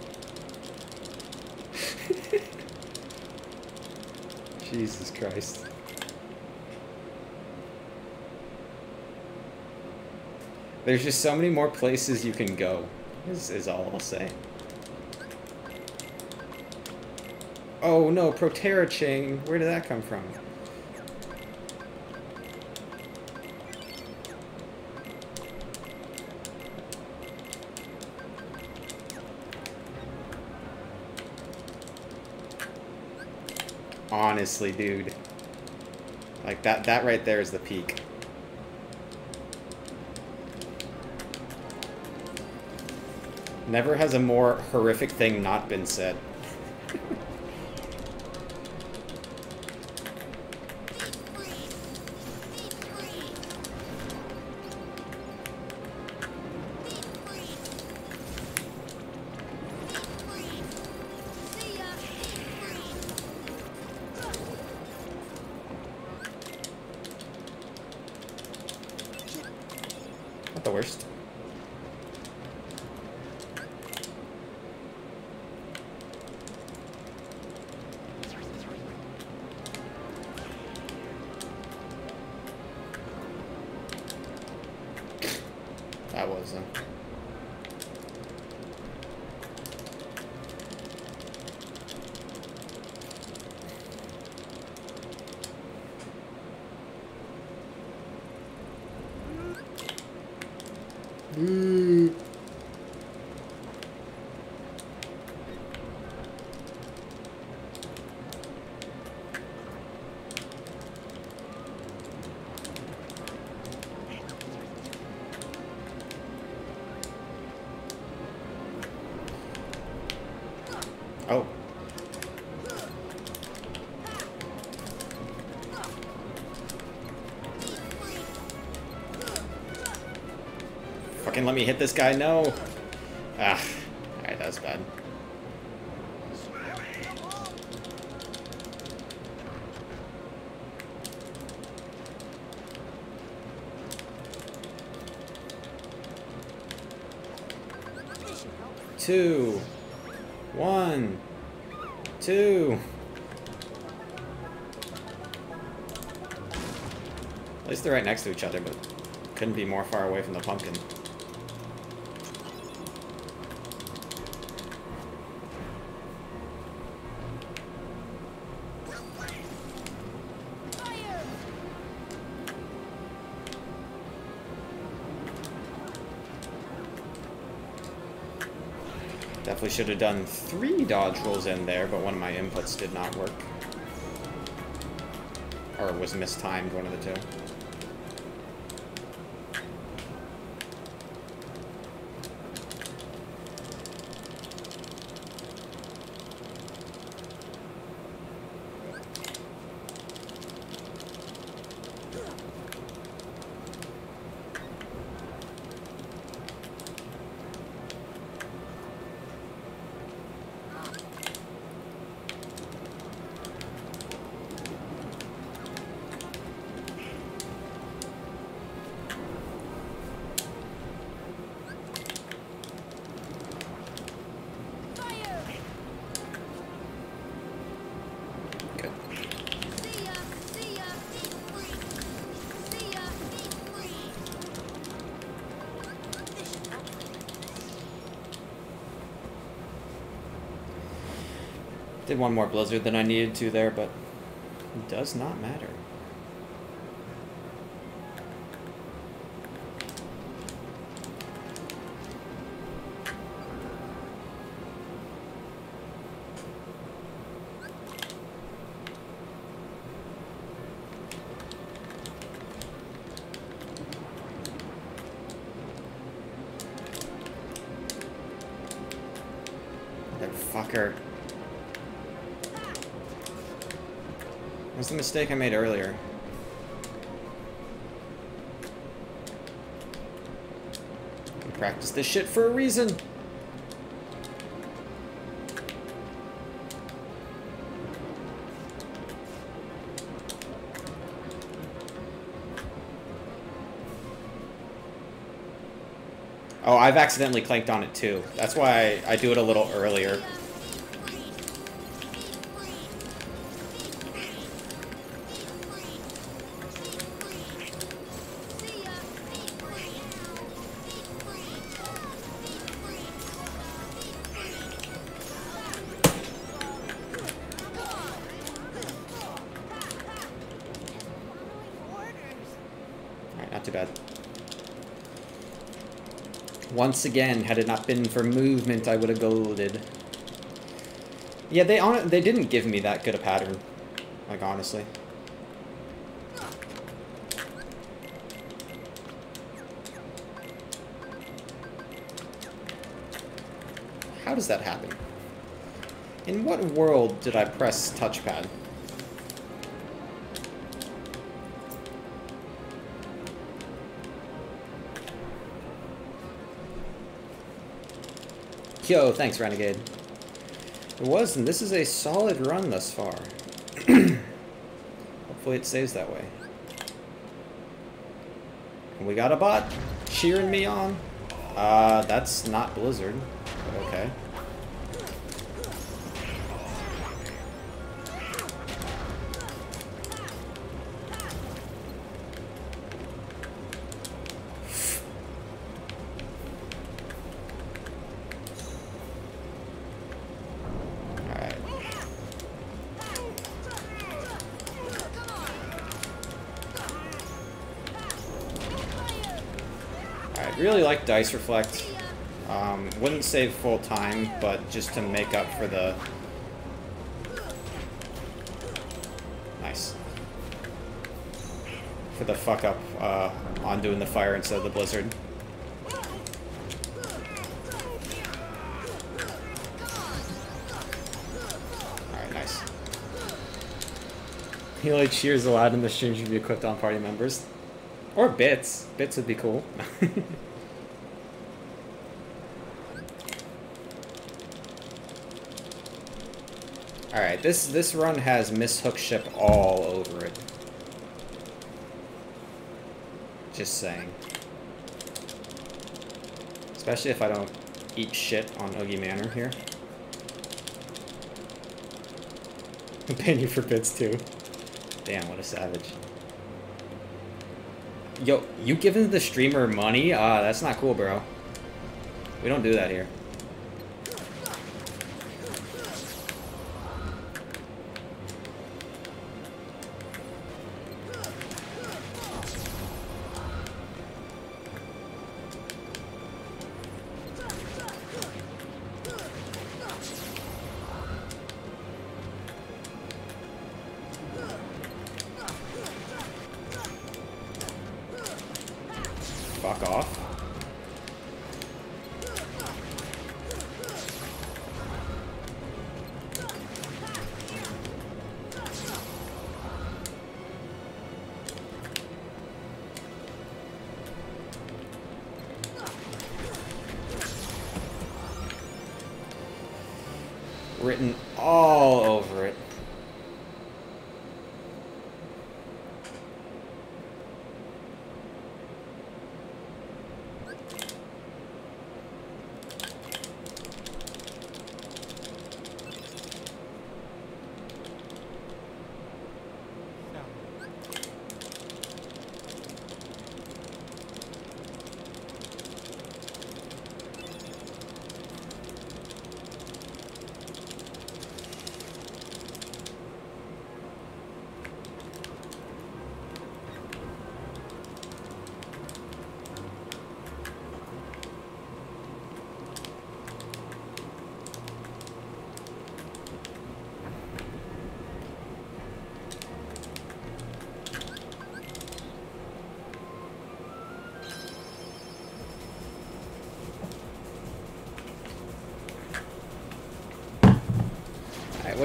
Jesus Christ. There's just so many more places you can go, is all I'll say. Oh no, Proterra Chain. Where did that come from? Honestly, dude. Like, that right there is the peak. Never has a more horrific thing not been said. Not the worst. That was them. Oh. Fucking let me hit this guy, no. Ah. Alright, that was bad. Two. 1, 2. At least they're right next to each other, but couldn't be more far away from the pumpkin. Definitely should have done 3 dodge rolls in there, but one of my inputs did not work. Or was mistimed, one of the two. Did one more blizzard than I needed to there, but it does not matter. Motherfucker. What's the mistake I made earlier? We practice this shit for a reason. Oh, I've accidentally clanked on it too. That's why I do it a little earlier. Alright, not too bad. Once again, had it not been for movement, I would have golded. Yeah, they didn't give me that good a pattern. Like, honestly. How does that happen? In what world did I press touchpad? Yo, thanks, Renegade. It was, and this is a solid run thus far. Hopefully it stays that way. And we got a bot cheering me on. That's not Blizzard, but okay. Really like Dice Reflect. Wouldn't save full time, but just to make up for the... Nice. For the fuck up on doing the fire instead of the blizzard. Alright, nice. He like cheers aloud and the stream should be equipped on party members. Or bits. Bits would be cool. Alright, this run has Miss Hookship all over it. Just saying. Especially if I don't eat shit on Oogie Manor here. I'll ban you for bits too. Damn, what a savage. Yo, you giving the streamer money? That's not cool, bro. We don't do that here. Fuck off. Written all over it.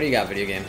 do you got, video game?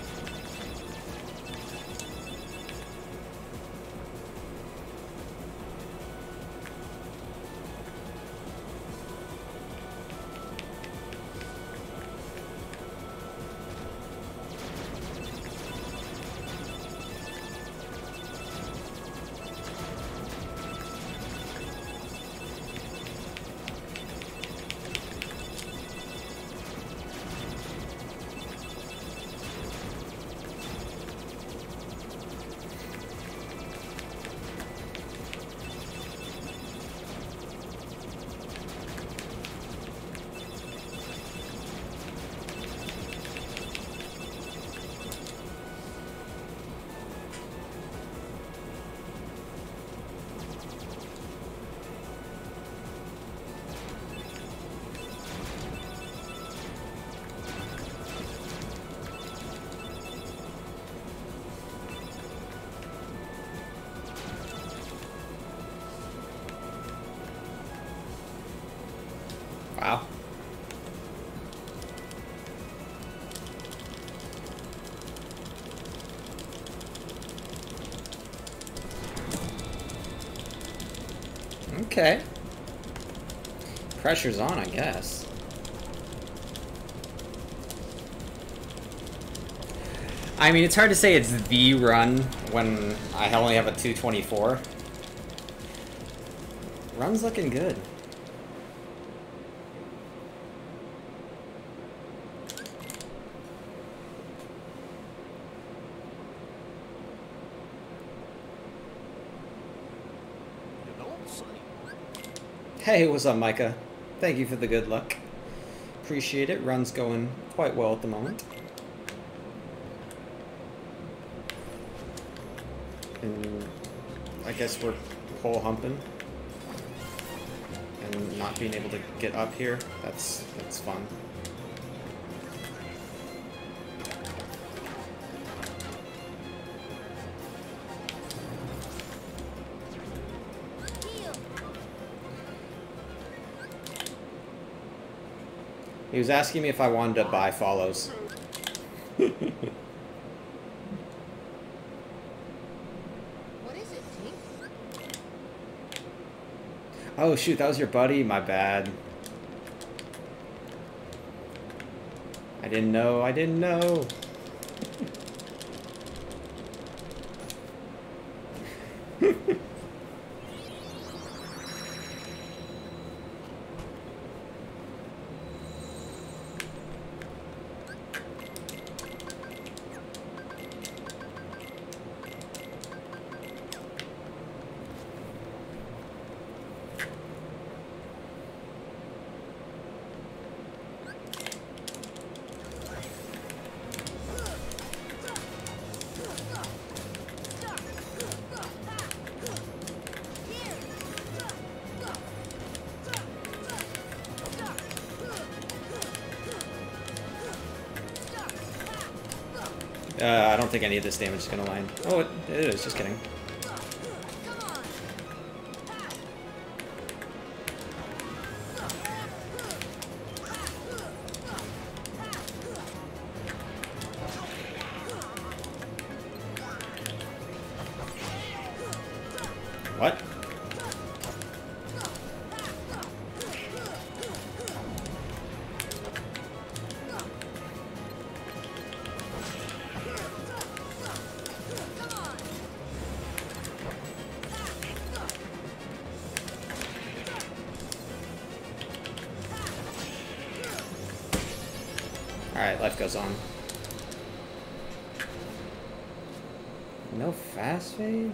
Wow. Okay. Pressure's on, I guess. I mean, it's hard to say it's the run when I only have a 224. Run's looking good. Hey, what's up, Micah? Thank you for the good luck. Appreciate it. Run's going quite well at the moment. And I guess we're pole humping. And not being able to get up here, that's fun. He was asking me if I wanted to buy follows. What is it, Tink? Oh shoot, that was your buddy? My bad. I didn't know, I didn't know. I don't think any of this damage is gonna land. Oh, it is. Just kidding. What? Alright, life goes on. No fast fade?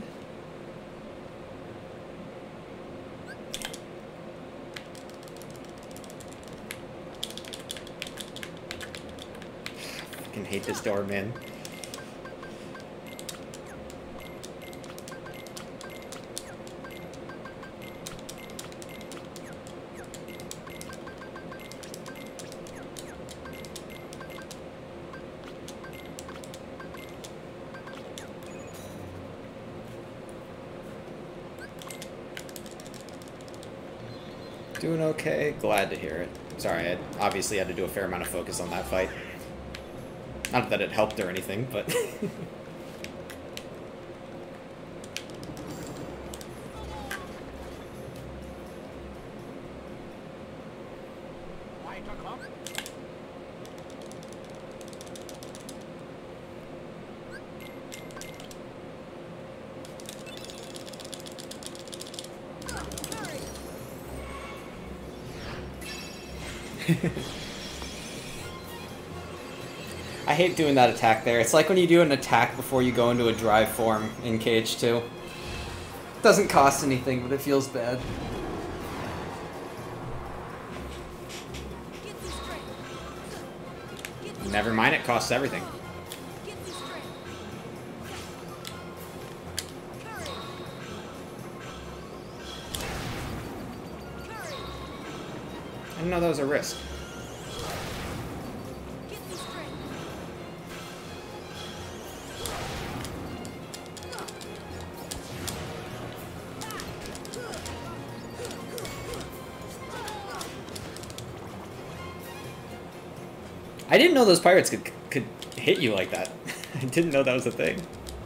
I fucking hate this door, man. Doing okay. Glad to hear it. Sorry, I obviously had to do a fair amount of focus on that fight. Not that it helped or anything, but... I hate doing that attack there. It's like when you do an attack before you go into a drive form in KH2. It doesn't cost anything, but it feels bad. Never mind, it costs everything. I didn't know that was a risk. I didn't know those pirates could hit you like that. I didn't know that was a thing.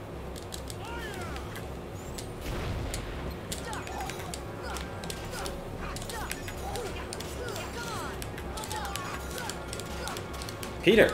Peter.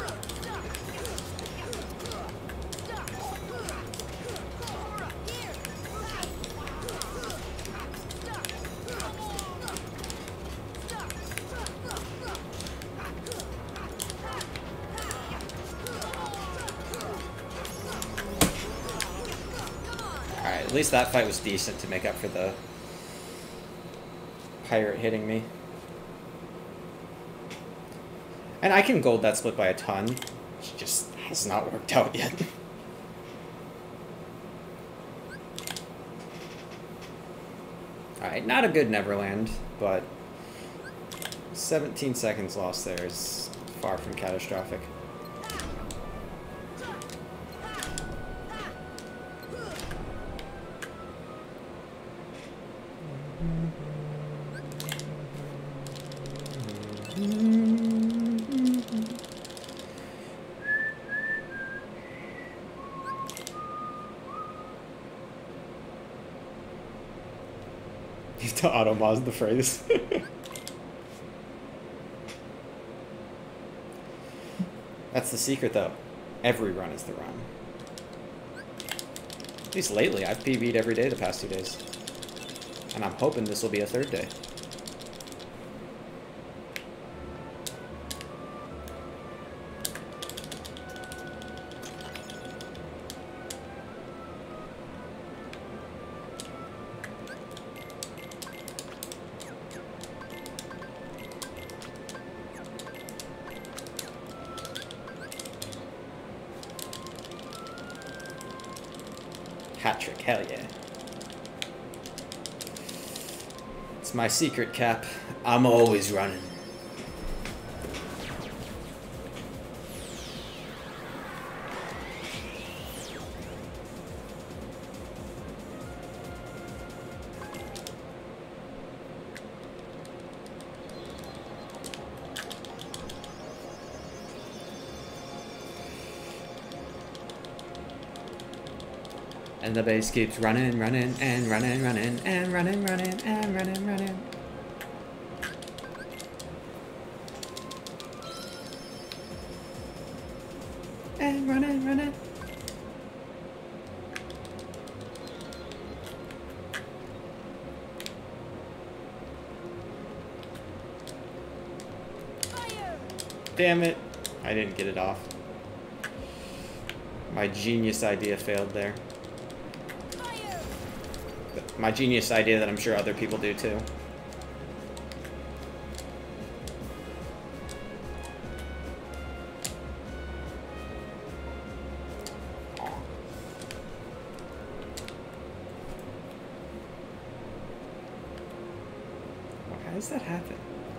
Alright, at least that fight was decent to make up for the pirate hitting me. And I can gold that split by a ton. It just has not worked out yet. Alright, not a good Neverland, but 17 seconds lost there is far from catastrophic. To auto-moz the phrase. That's the secret, though. Every run is the run. At least lately, I've PB'd every day the past 2 days. And I'm hoping this will be a third day. Hat trick, hell yeah. It's my secret, Cap. I'm always running. And the base keeps running, running, and running, running, and running, running, and running, running. And running, running. Fire! Damn it. I didn't get it off. My genius idea failed there. My genius idea that I'm sure other people do too. How does that happen?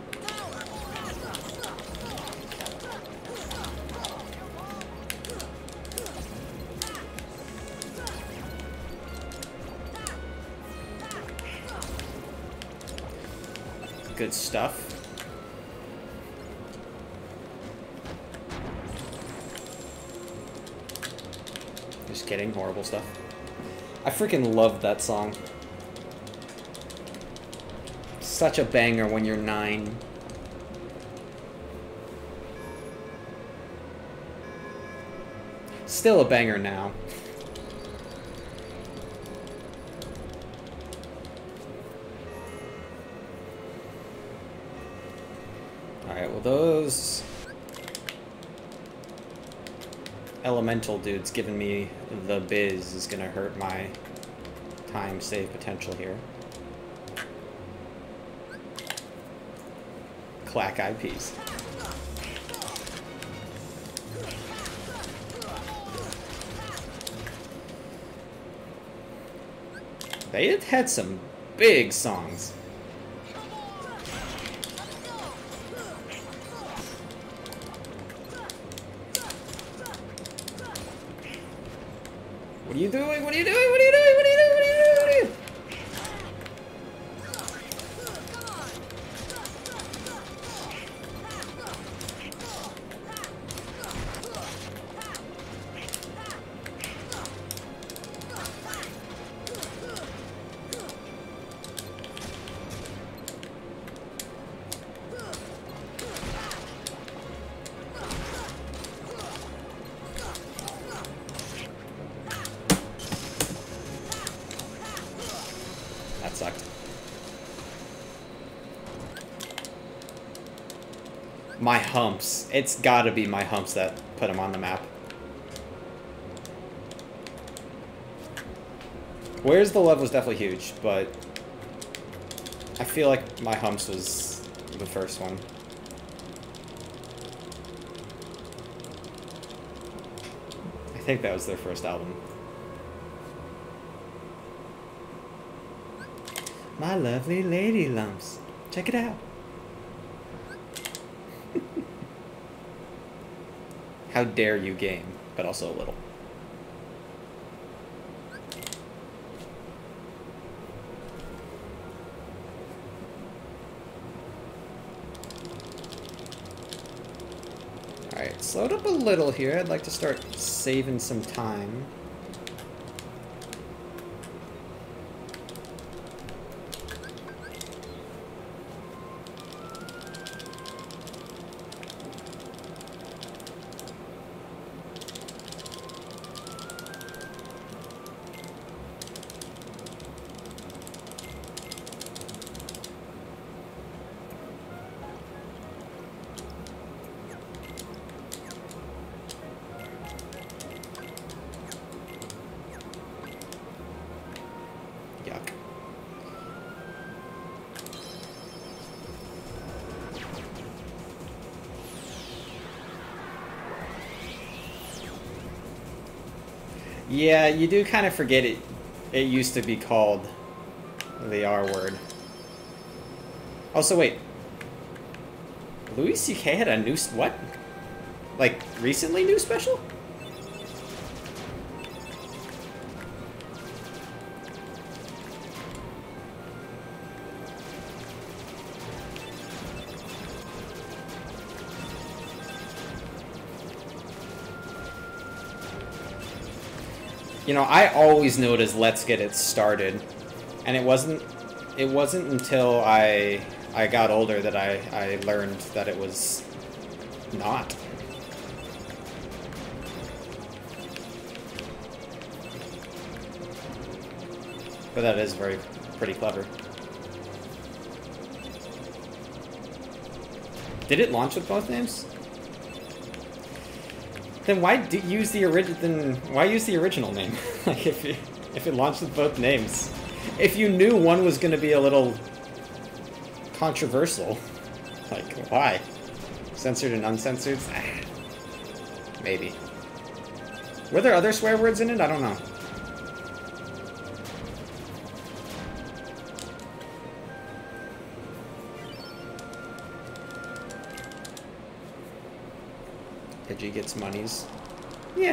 Good stuff. kidding. Horrible stuff. I freaking love that song. Such a banger when you're 9. Still a banger now. Alright, well those elemental dudes giving me the biz is gonna hurt my time save potential here. Clack IPs. They had had some big songs. What are you doing? What are you doing? What are you doing? What are you doing? What are you doing? What are you doing? That sucked. My humps. It's gotta be my humps that put him on the map. Where's the Love was definitely huge, but I feel like my humps was the first one. I think that was their first album. My lovely lady lumps. Check it out. How dare you game, but also a little. Alright, slowed up a little here. I'd like to start saving some time. Yuck. Yeah, you do kind of forget it. It used to be called the R word. Oh, so wait. Louis C.K. had a new what? Like recently new special? You know, I always knew it as "Let's Get It Started," and it wasn't until I got older that I learned that it was not. But that is pretty clever. Did it launch with both names? Then why use the original name? Like if it launched with both names, if you knew one was going to be a little controversial, like why? Censored and uncensored? Maybe. Were there other swear words in it? I don't know. Pidgey gets monies. Yeah.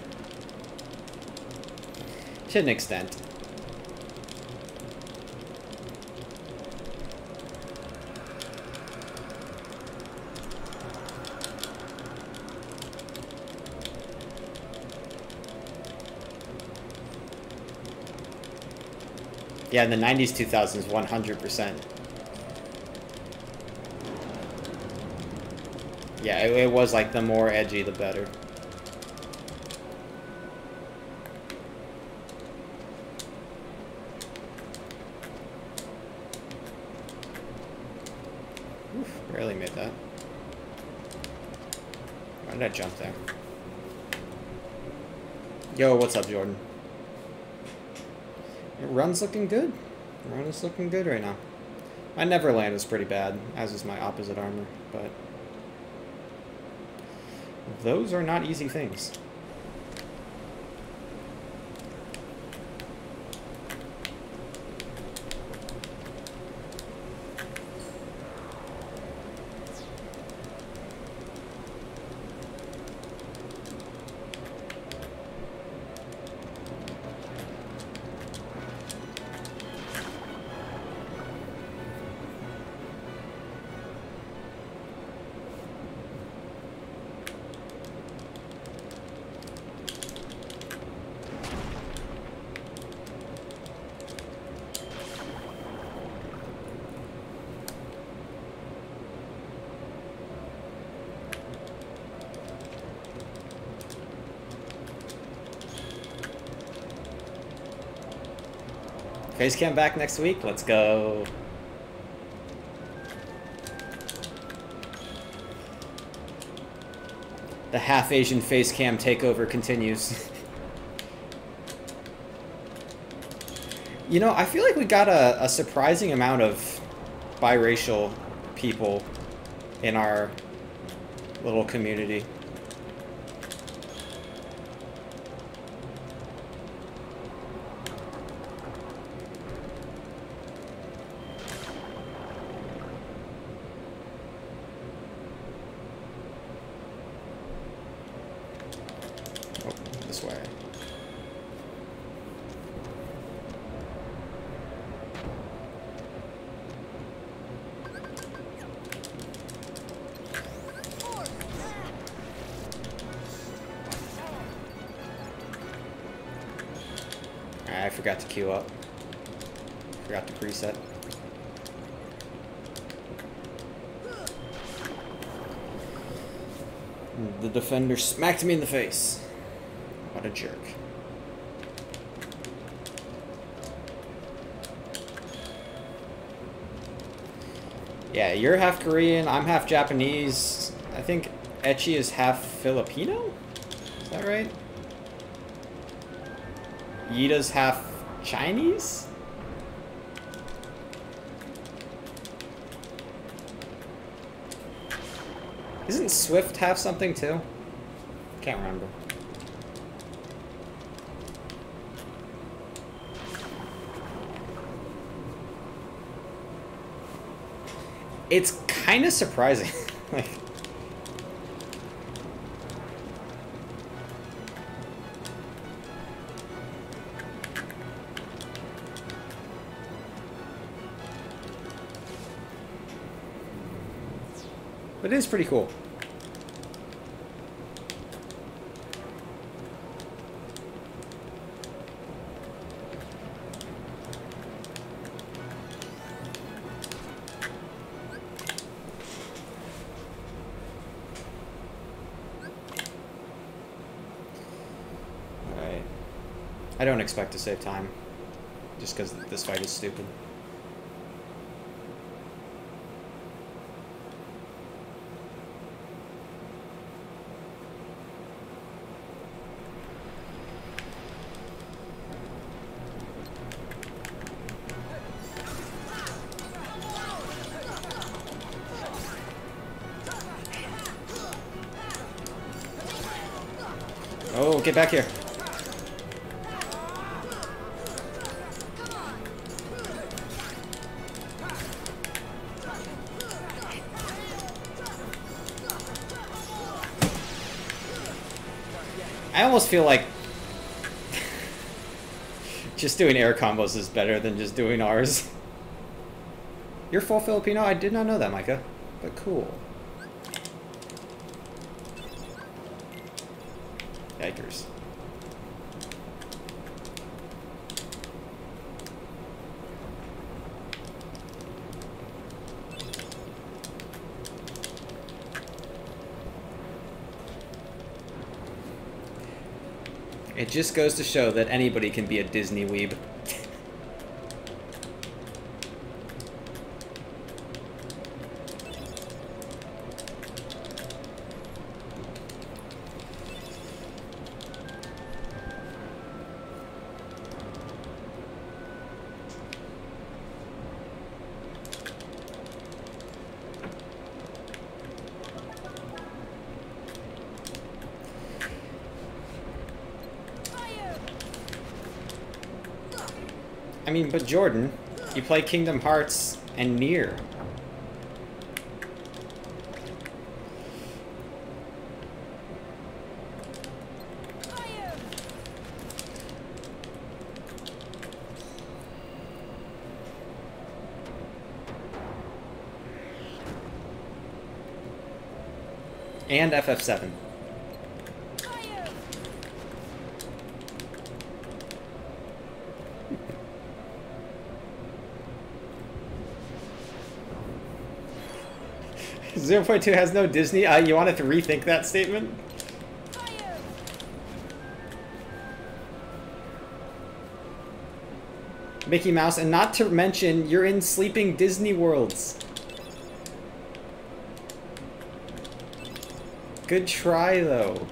To an extent. Yeah, in the 90s, 2000s, 100%. Yeah, it was like the more edgy, the better. Oof, barely made that. Why did I jump there? Yo, what's up, Jordan? Your run's looking good. Your run is looking good right now. My Neverland is pretty bad, as is my opposite armor, but those are not easy things. Facecam back next week? Let's go. The half-Asian facecam takeover continues. You know, I feel like we got a surprising amount of biracial people in our little community. I forgot to queue up. Forgot to preset. The defender smacked me in the face. What a jerk. Yeah, you're half Korean, I'm half Japanese. I think Echi is half Filipino? Is that right? Yita's half Chinese? Isn't Swift half something too? Can't remember. It's kind of surprising. Like, but it is pretty cool. Alright. I don't expect to save time, just because this fight is stupid. Oh, get back here. I almost feel like just doing air combos is better than just doing ours. You're full Filipino? I did not know that, Micah. But cool. Yikers. It just goes to show that anybody can be a Disney weeb. I mean, but Jordan, you play Kingdom Hearts and Nier. And FF7. Zero point 0.2 has no Disney? You wanted to rethink that statement? Mickey Mouse, and not to mention, you're in Sleeping Disney Worlds. Good try, though.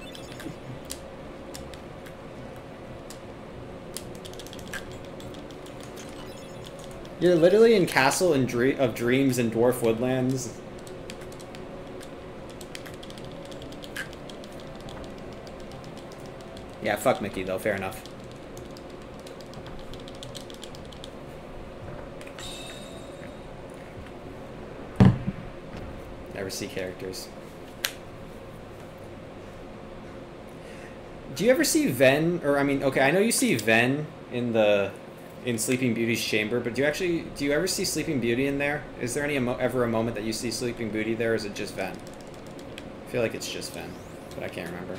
You're literally in Castle of Dreams in Dwarf Woodlands. Yeah, fuck Mickey, though. Fair enough. Never see characters. Do you ever see Ven, or I mean, okay, I know you see Ven in Sleeping Beauty's chamber, but do you ever see Sleeping Beauty in there? Is there ever a moment that you see Sleeping Beauty there, or is it just Ven? I feel like it's just Ven, but I can't remember.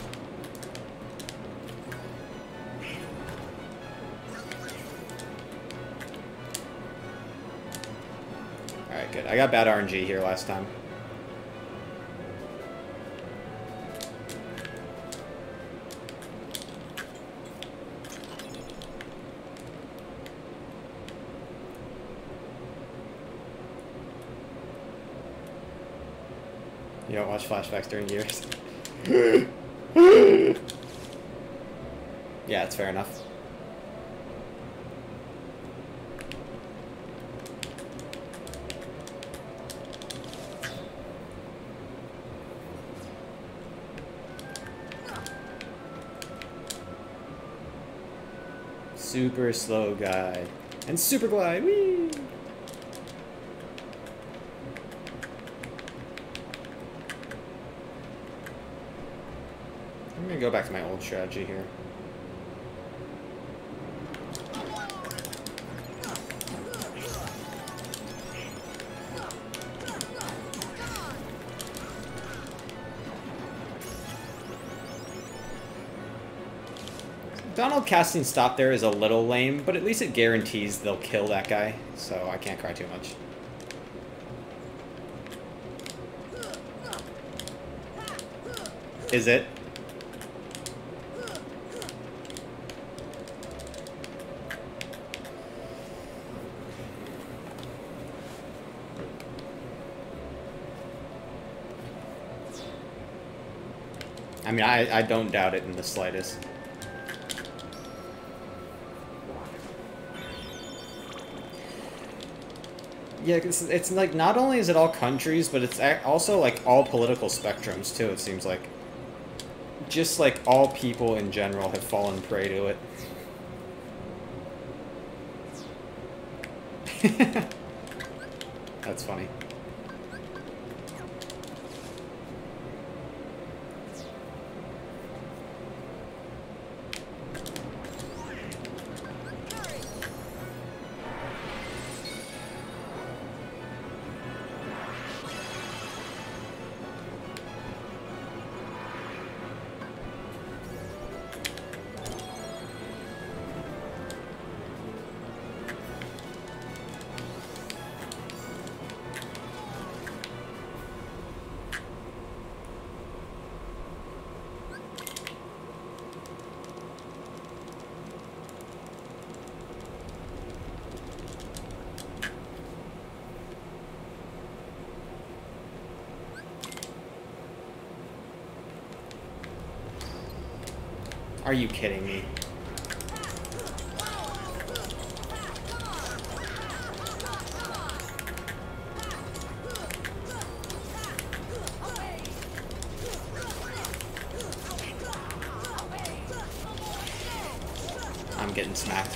Alright, good. I got bad RNG here last time. You don't watch flashbacks during years. Yeah, it's fair enough. Super slow guy. And super glide. Whee! I'm gonna go back to my old strategy here. Donald casting stop there is a little lame, but at least it guarantees they'll kill that guy, so I can't cry too much. Is it? I mean, I don't doubt it in the slightest. Yeah, it's like, not only is it all countries, but it's also like all political spectrums too, it seems like. Just like all people in general have fallen prey to it. That's funny. Are you kidding me? I'm getting smacked.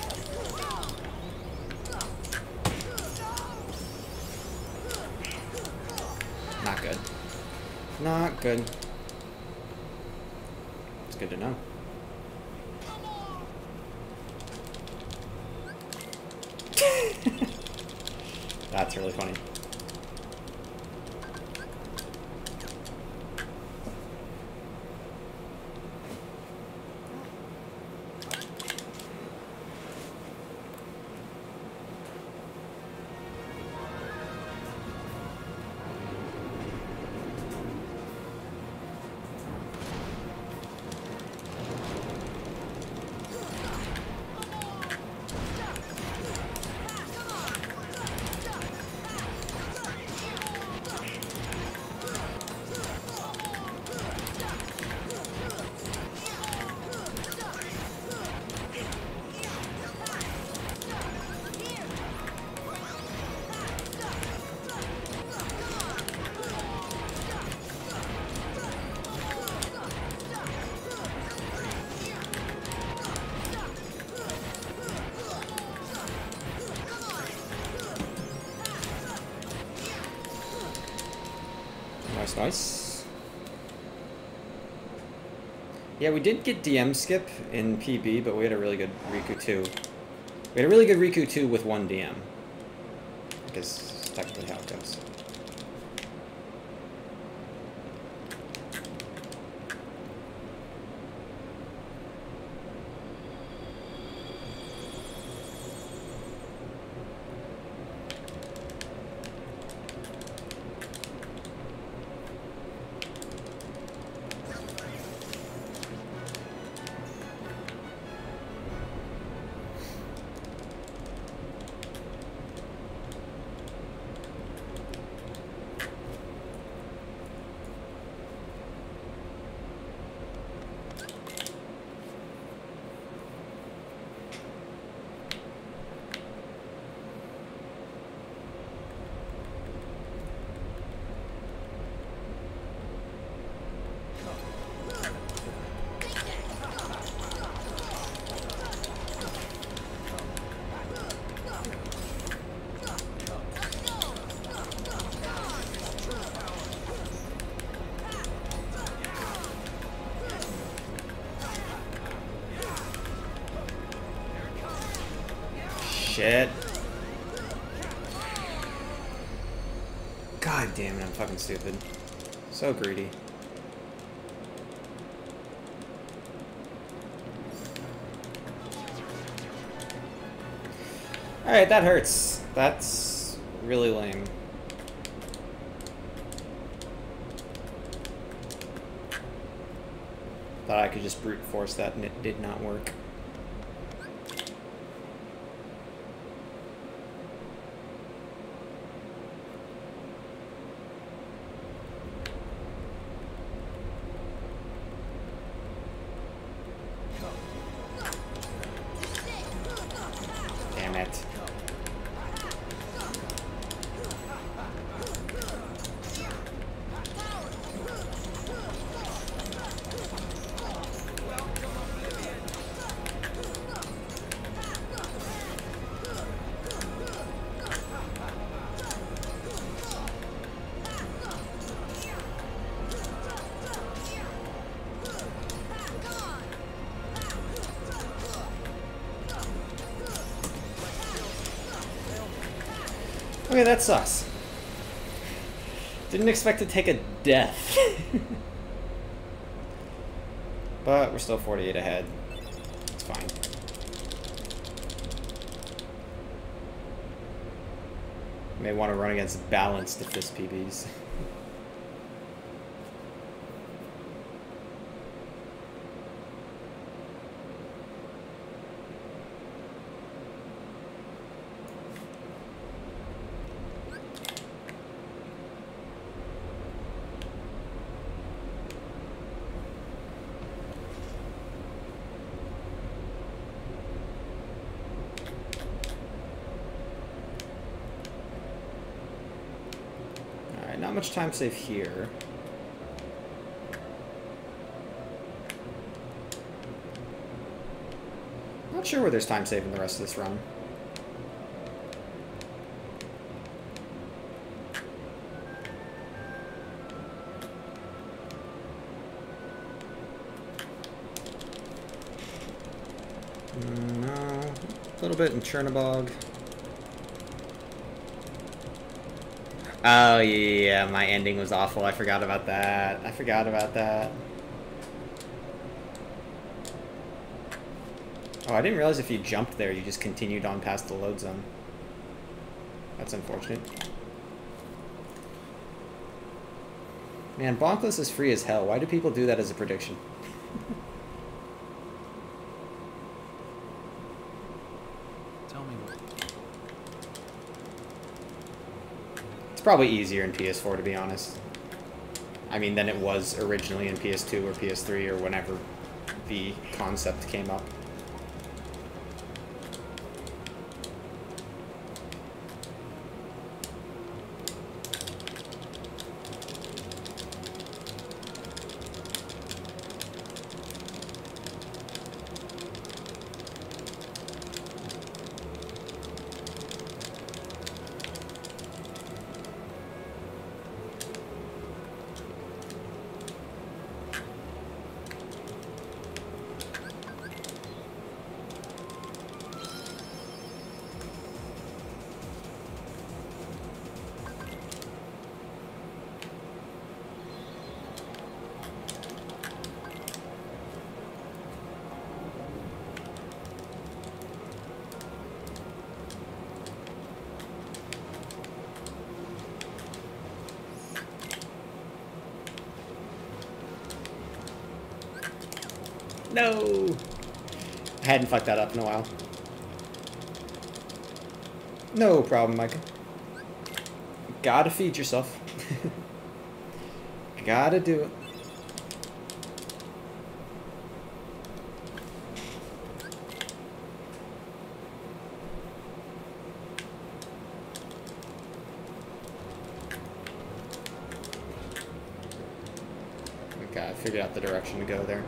Not good. Not good. It's good to know. That's really funny. Nice. Yeah, we did get DM skip in PB, but we had a really good Riku 2. We had a really good Riku 2 with one DM. I guess that's technically how it goes. Shit. God damn it, I'm fucking stupid. So greedy. Alright, that hurts. That's really lame. Thought I could just brute force that and it did not work. Damn it. Okay, that sucks. Didn't expect to take a death. But we're still 48 ahead. It's fine. May want to run against balance to fist PBs. not much time save here. Not sure where there's time save in the rest of this run. No, a little bit in Chernobog. Oh yeah, my ending was awful. I forgot about that. I forgot about that. Oh, I didn't realize if you jumped there, you just continued on past the load zone. That's unfortunate. Man, Bonkless is free as hell. Why do people do that as a prediction? Tell me more. It's probably easier in PS4, to be honest. I mean, than it was originally in PS2 or PS3 or whenever the concept came up. No! I hadn't fucked that up in a while. No problem, Micah. Gotta feed yourself. Gotta do it. Okay, I figured out the direction to go there.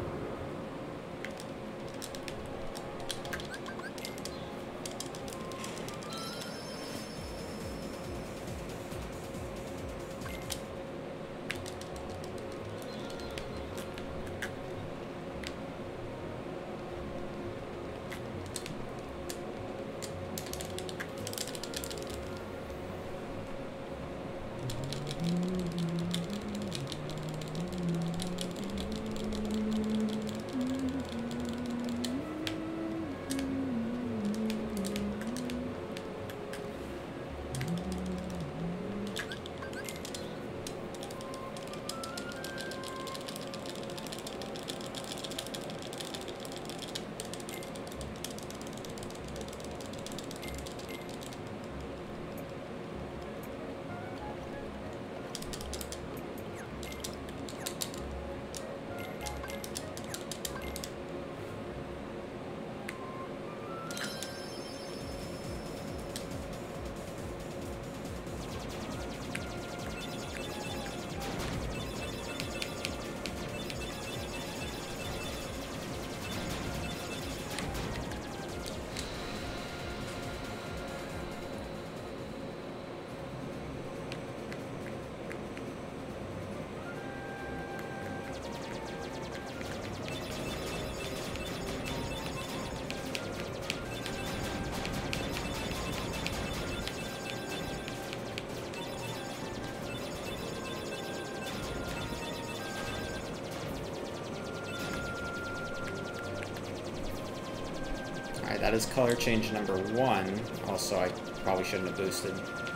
Alright, that is color change number 1. Also, I probably shouldn't have boosted.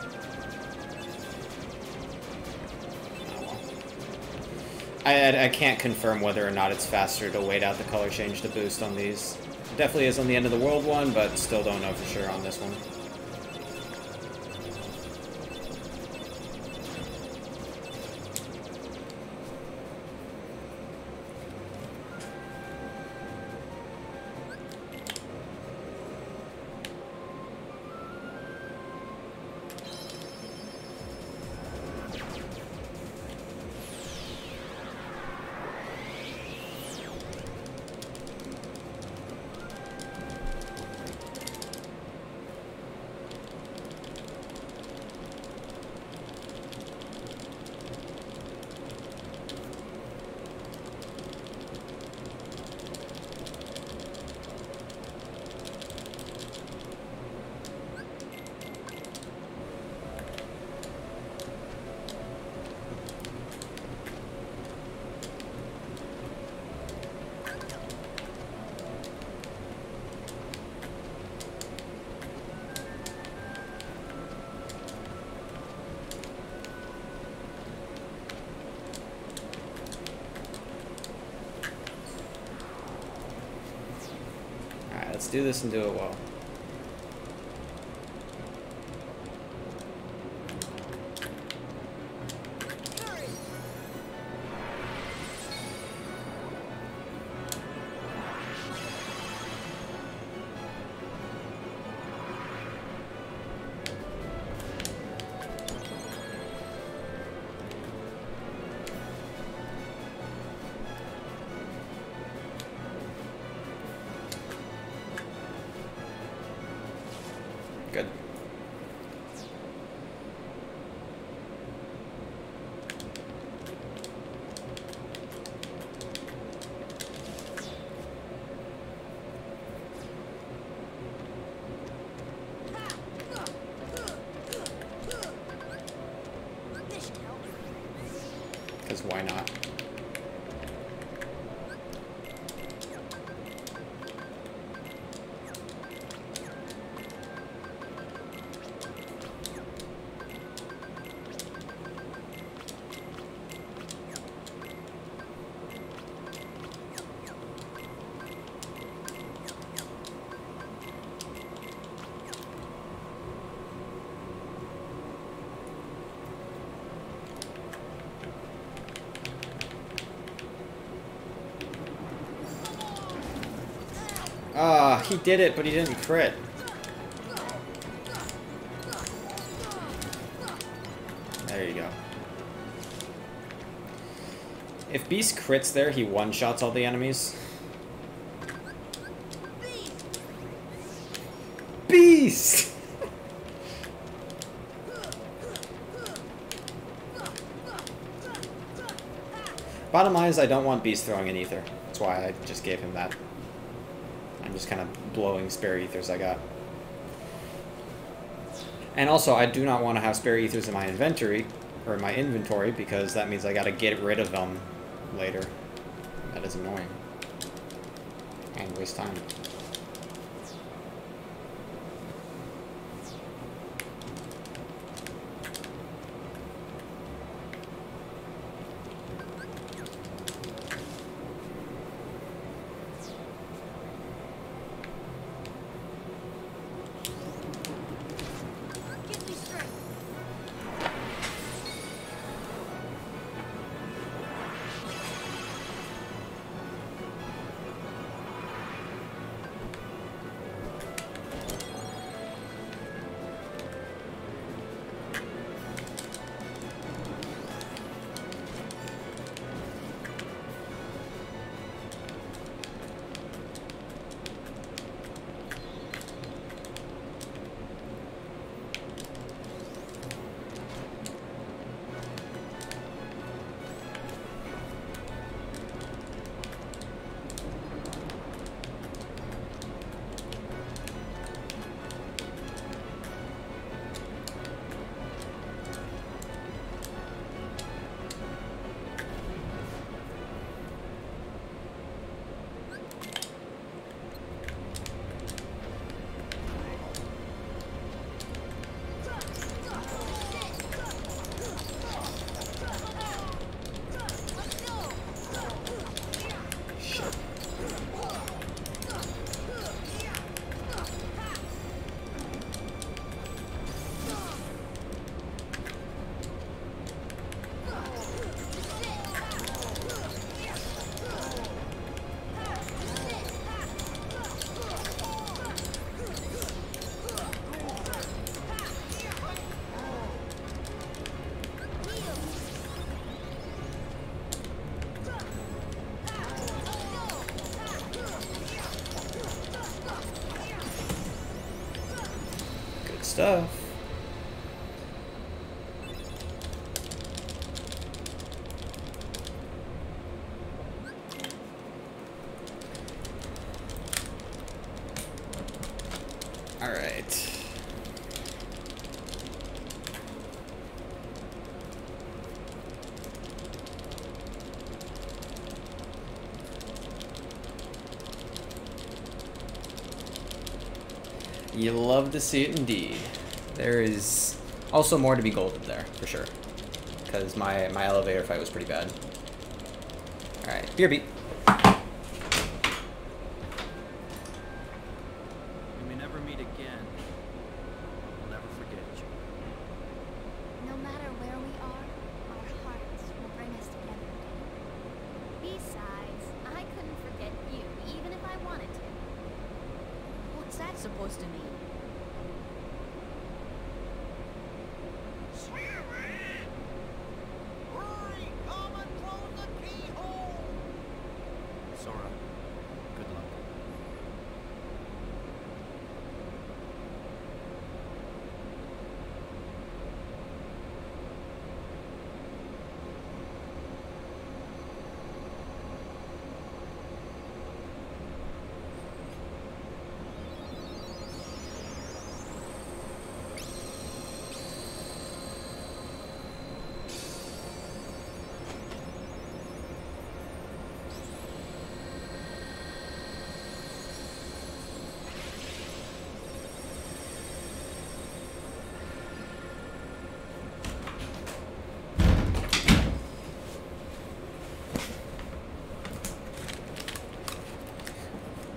Oh well. I can't confirm whether or not it's faster to wait out the color change to boost on these. It definitely is on the end of the world one, but still don't know for sure on this one. do this and do it well. Good. This should help. Because why not? Ah, he did it, but he didn't crit. There you go. If Beast crits there, he one-shots all the enemies. Beast! Bottom line is I don't want Beast throwing an ether. That's why I just gave him that. I'm just kind of blowing spare ethers I got. And also, I do not want to have spare ethers in my inventory, or in my inventory, because that means I gotta get rid of them later. That is annoying. And waste time. Give me strength. Stuff. All right. You love to see it indeed. There is also more to be golded there, for sure. Because my elevator fight was pretty bad. Alright, beer beat.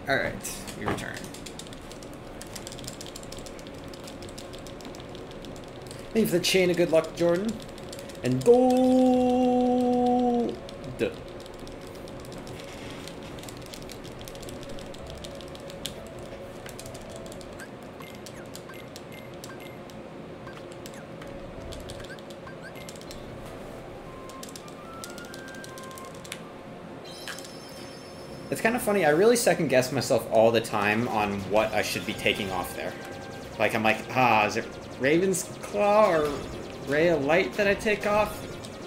Alright, we return. Leave the chain of good luck, Jordan. And gold! It's kind of funny, I really second guess myself all the time on what I should be taking off there. Like, I'm like, is it Raven's Claw or Ray of Light that I take off?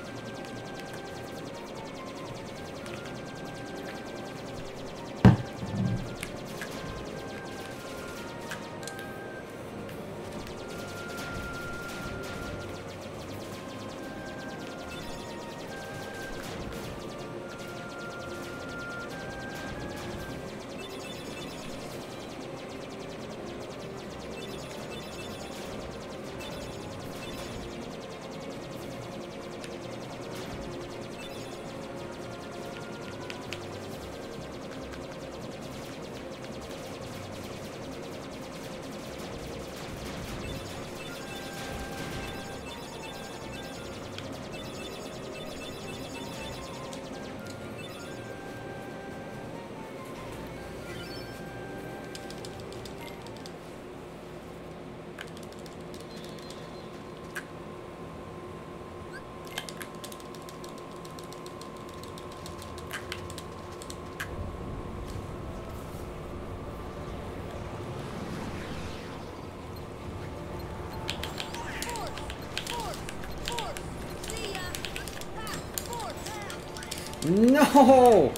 No!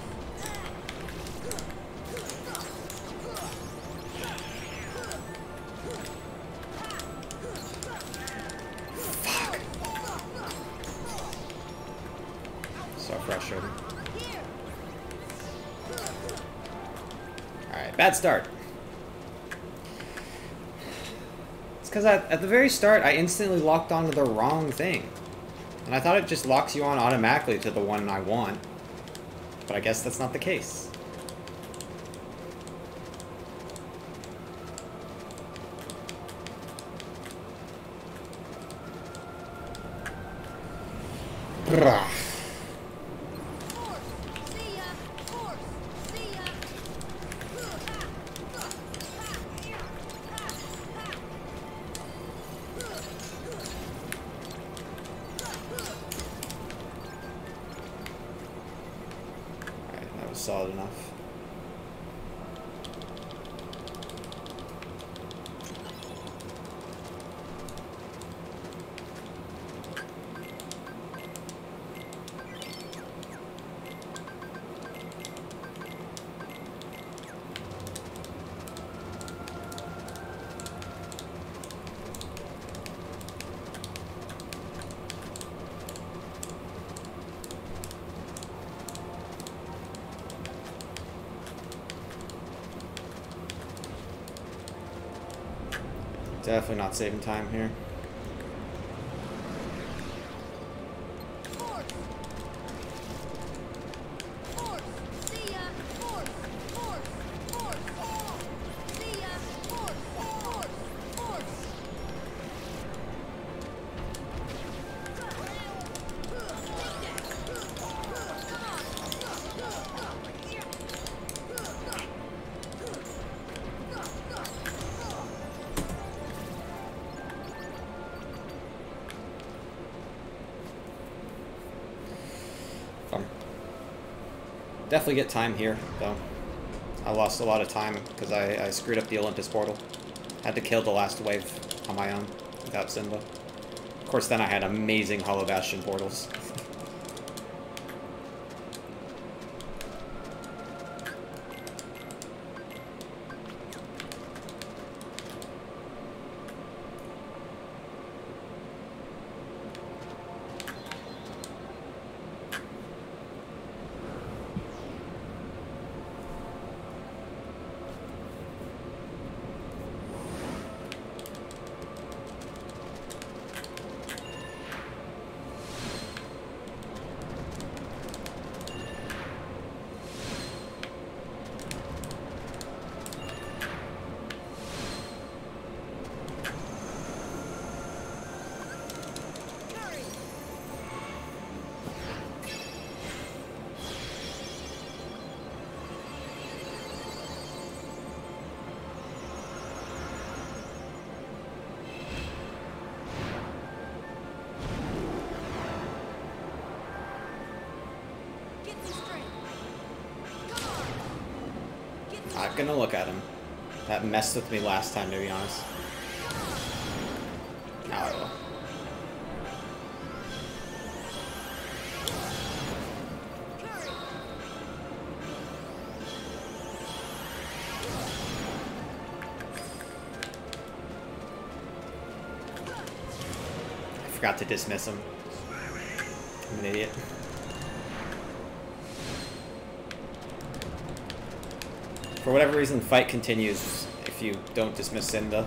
Fuck. So frustrating. Alright, bad start. It's because at the very start, I instantly locked onto the wrong thing. And I thought it just locks you on automatically to the one I want. But I guess that's not the case. Brah. Solid enough. Definitely not saving time here. Definitely get time here, though. I lost a lot of time because I screwed up the Olympus portal. Had to kill the last wave on my own without Simba. Of course, then I had amazing Hollow Bastion portals. not gonna look at him. That messed with me last time, to be honest. Now I will. I forgot to dismiss him. I'm an idiot. For whatever reason, the fight continues if you don't dismiss Cinda.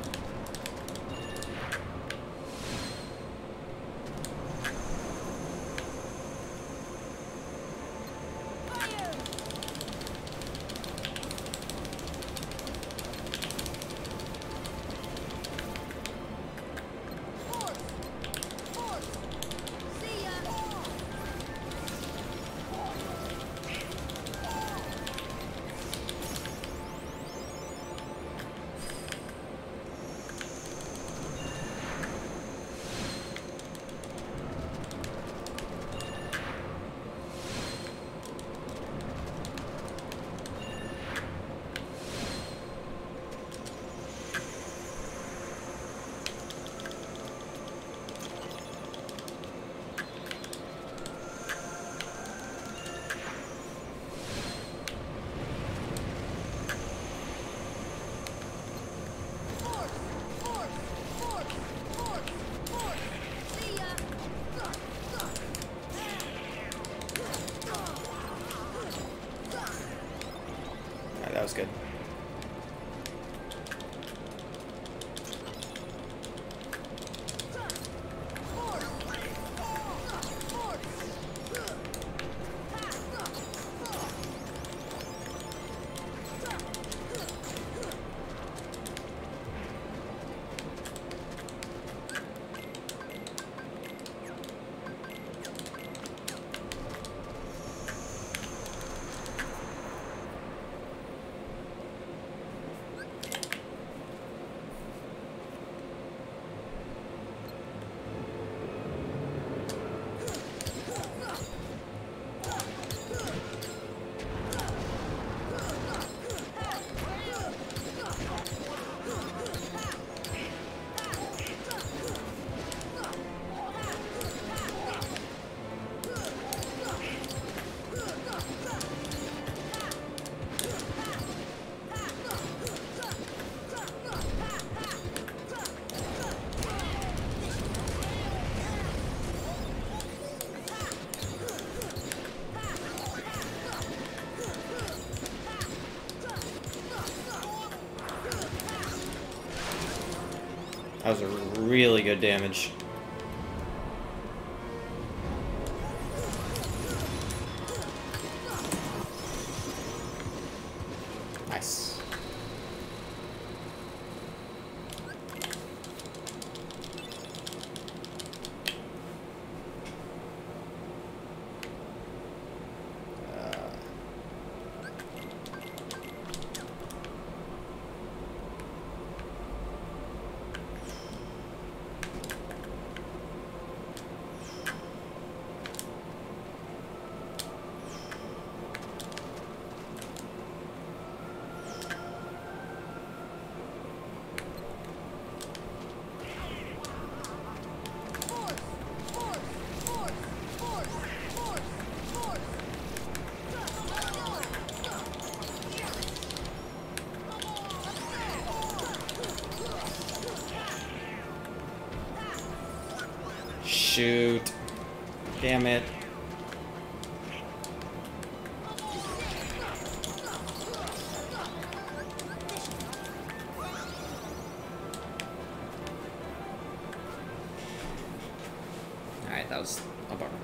That was good. That was a really good damage. Nice. Shoot. Damn it. Alright, that was a bummer.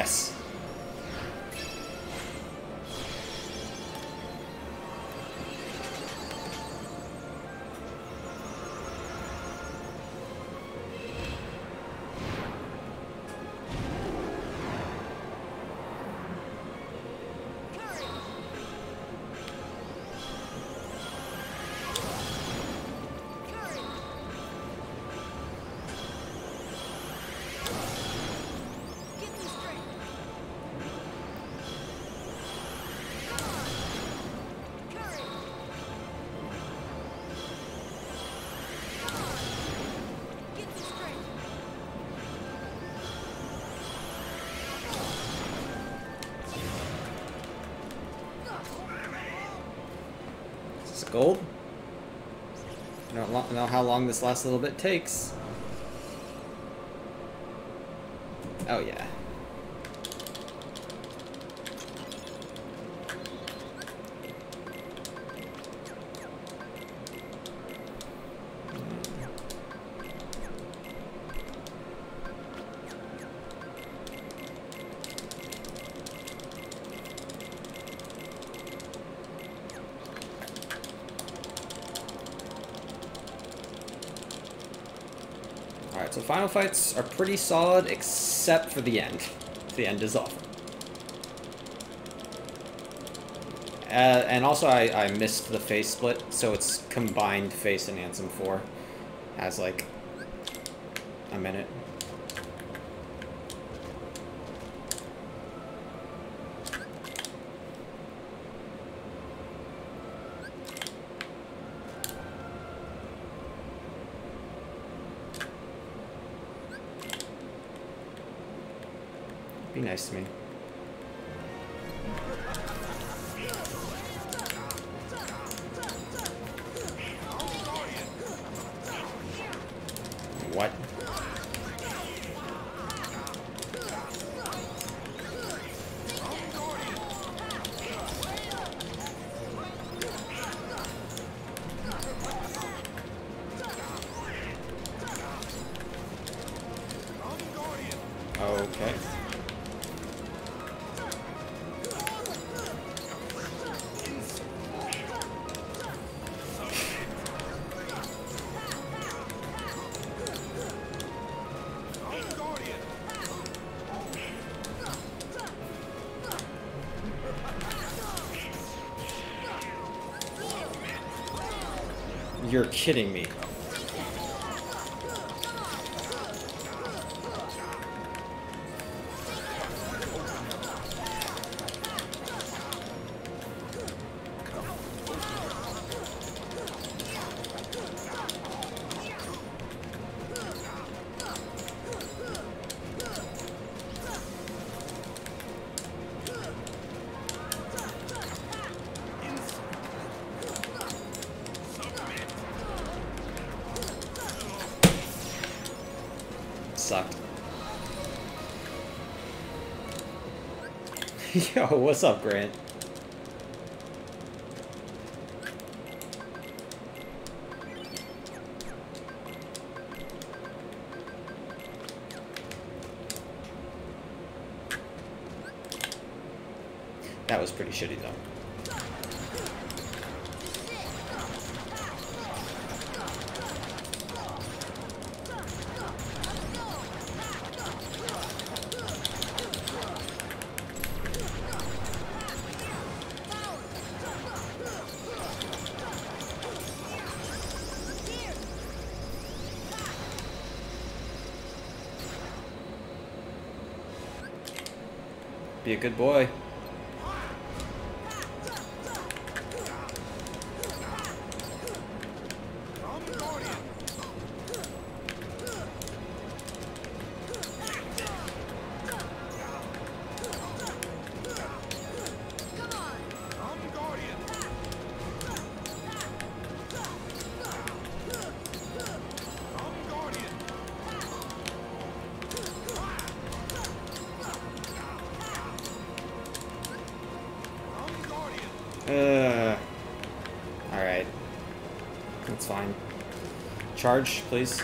Yes. Is this gold? I don't know how long this last little bit takes. Oh yeah. Alright, so final fights are pretty solid, except for the end. The end is awful. And also, I missed the face split, so it's combined face and Ansem 4. Has, like, a minute. Be nice to me. What? Okay. You're kidding me. Sucked. Yo, what's up, Grant? That was pretty shitty, though. Be a good boy. Alright. That's fine. Charge, please.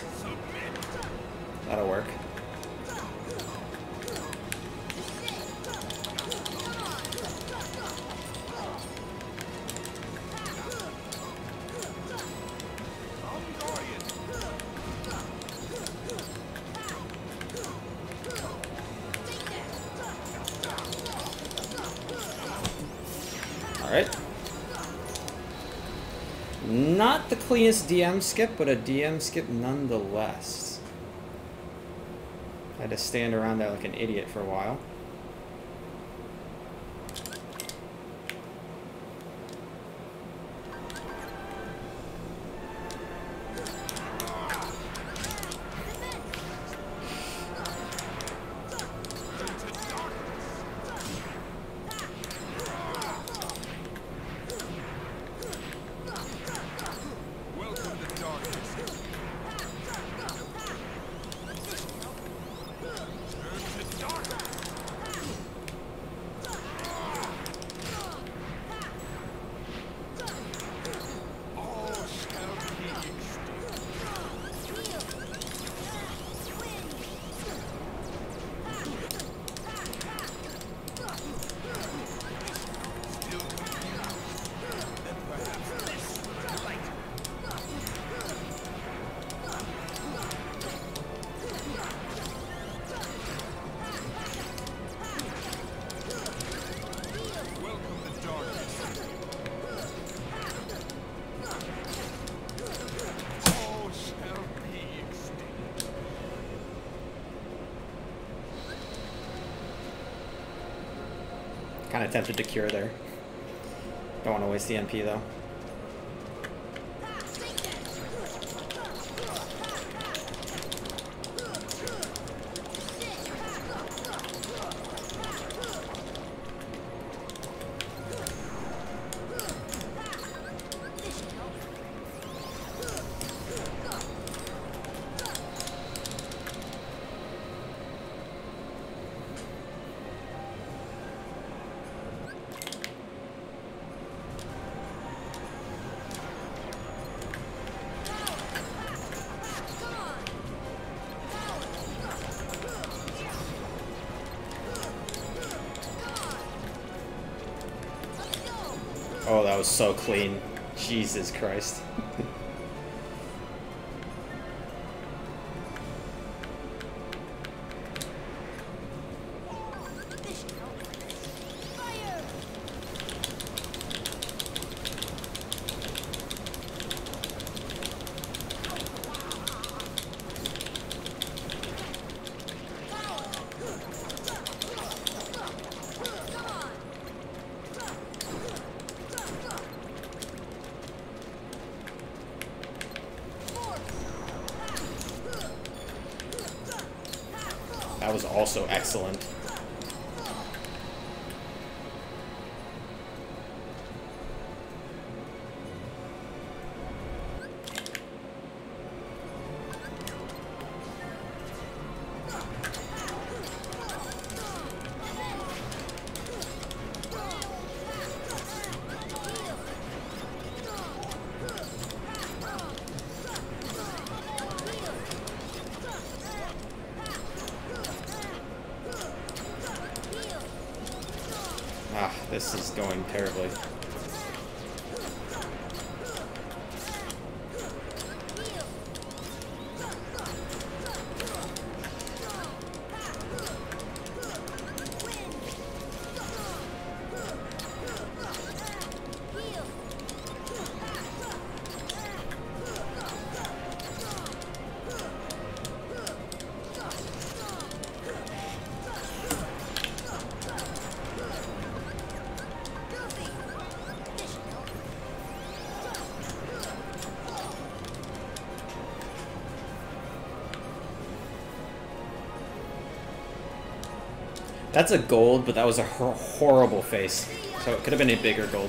Alright. Not the cleanest DM skip, but a DM skip nonetheless. I had to stand around there like an idiot for a while. Kind of tempted to cure there. Don't want to waste the NP though. Oh, that was so clean. Jesus Christ. That was also excellent. Ah, this is going terribly. That's a gold, but that was a horrible face. So it could have been a bigger gold.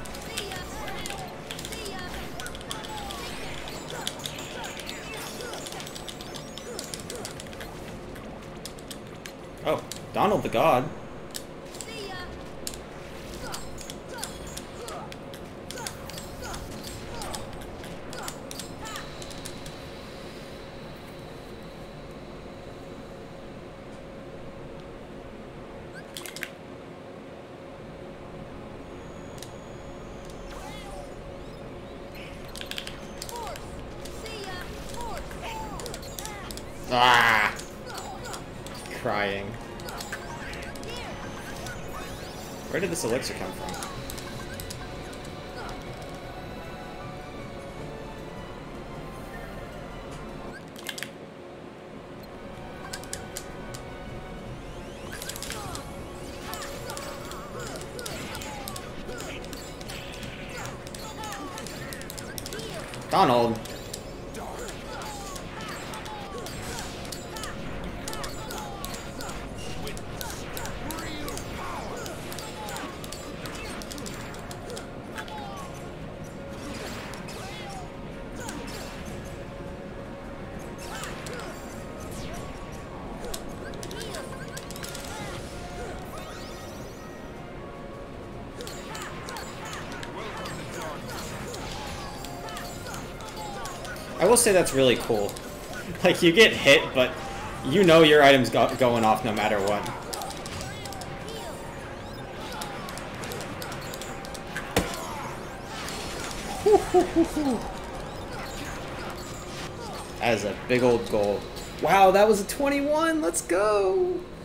Oh, Donald the God. Ah! Crying. Where did this elixir come from? Donald. I will say that's really cool. Like, you get hit, but you know your item's going off no matter what. That is a big old goal. Wow, that was a 21! Let's go!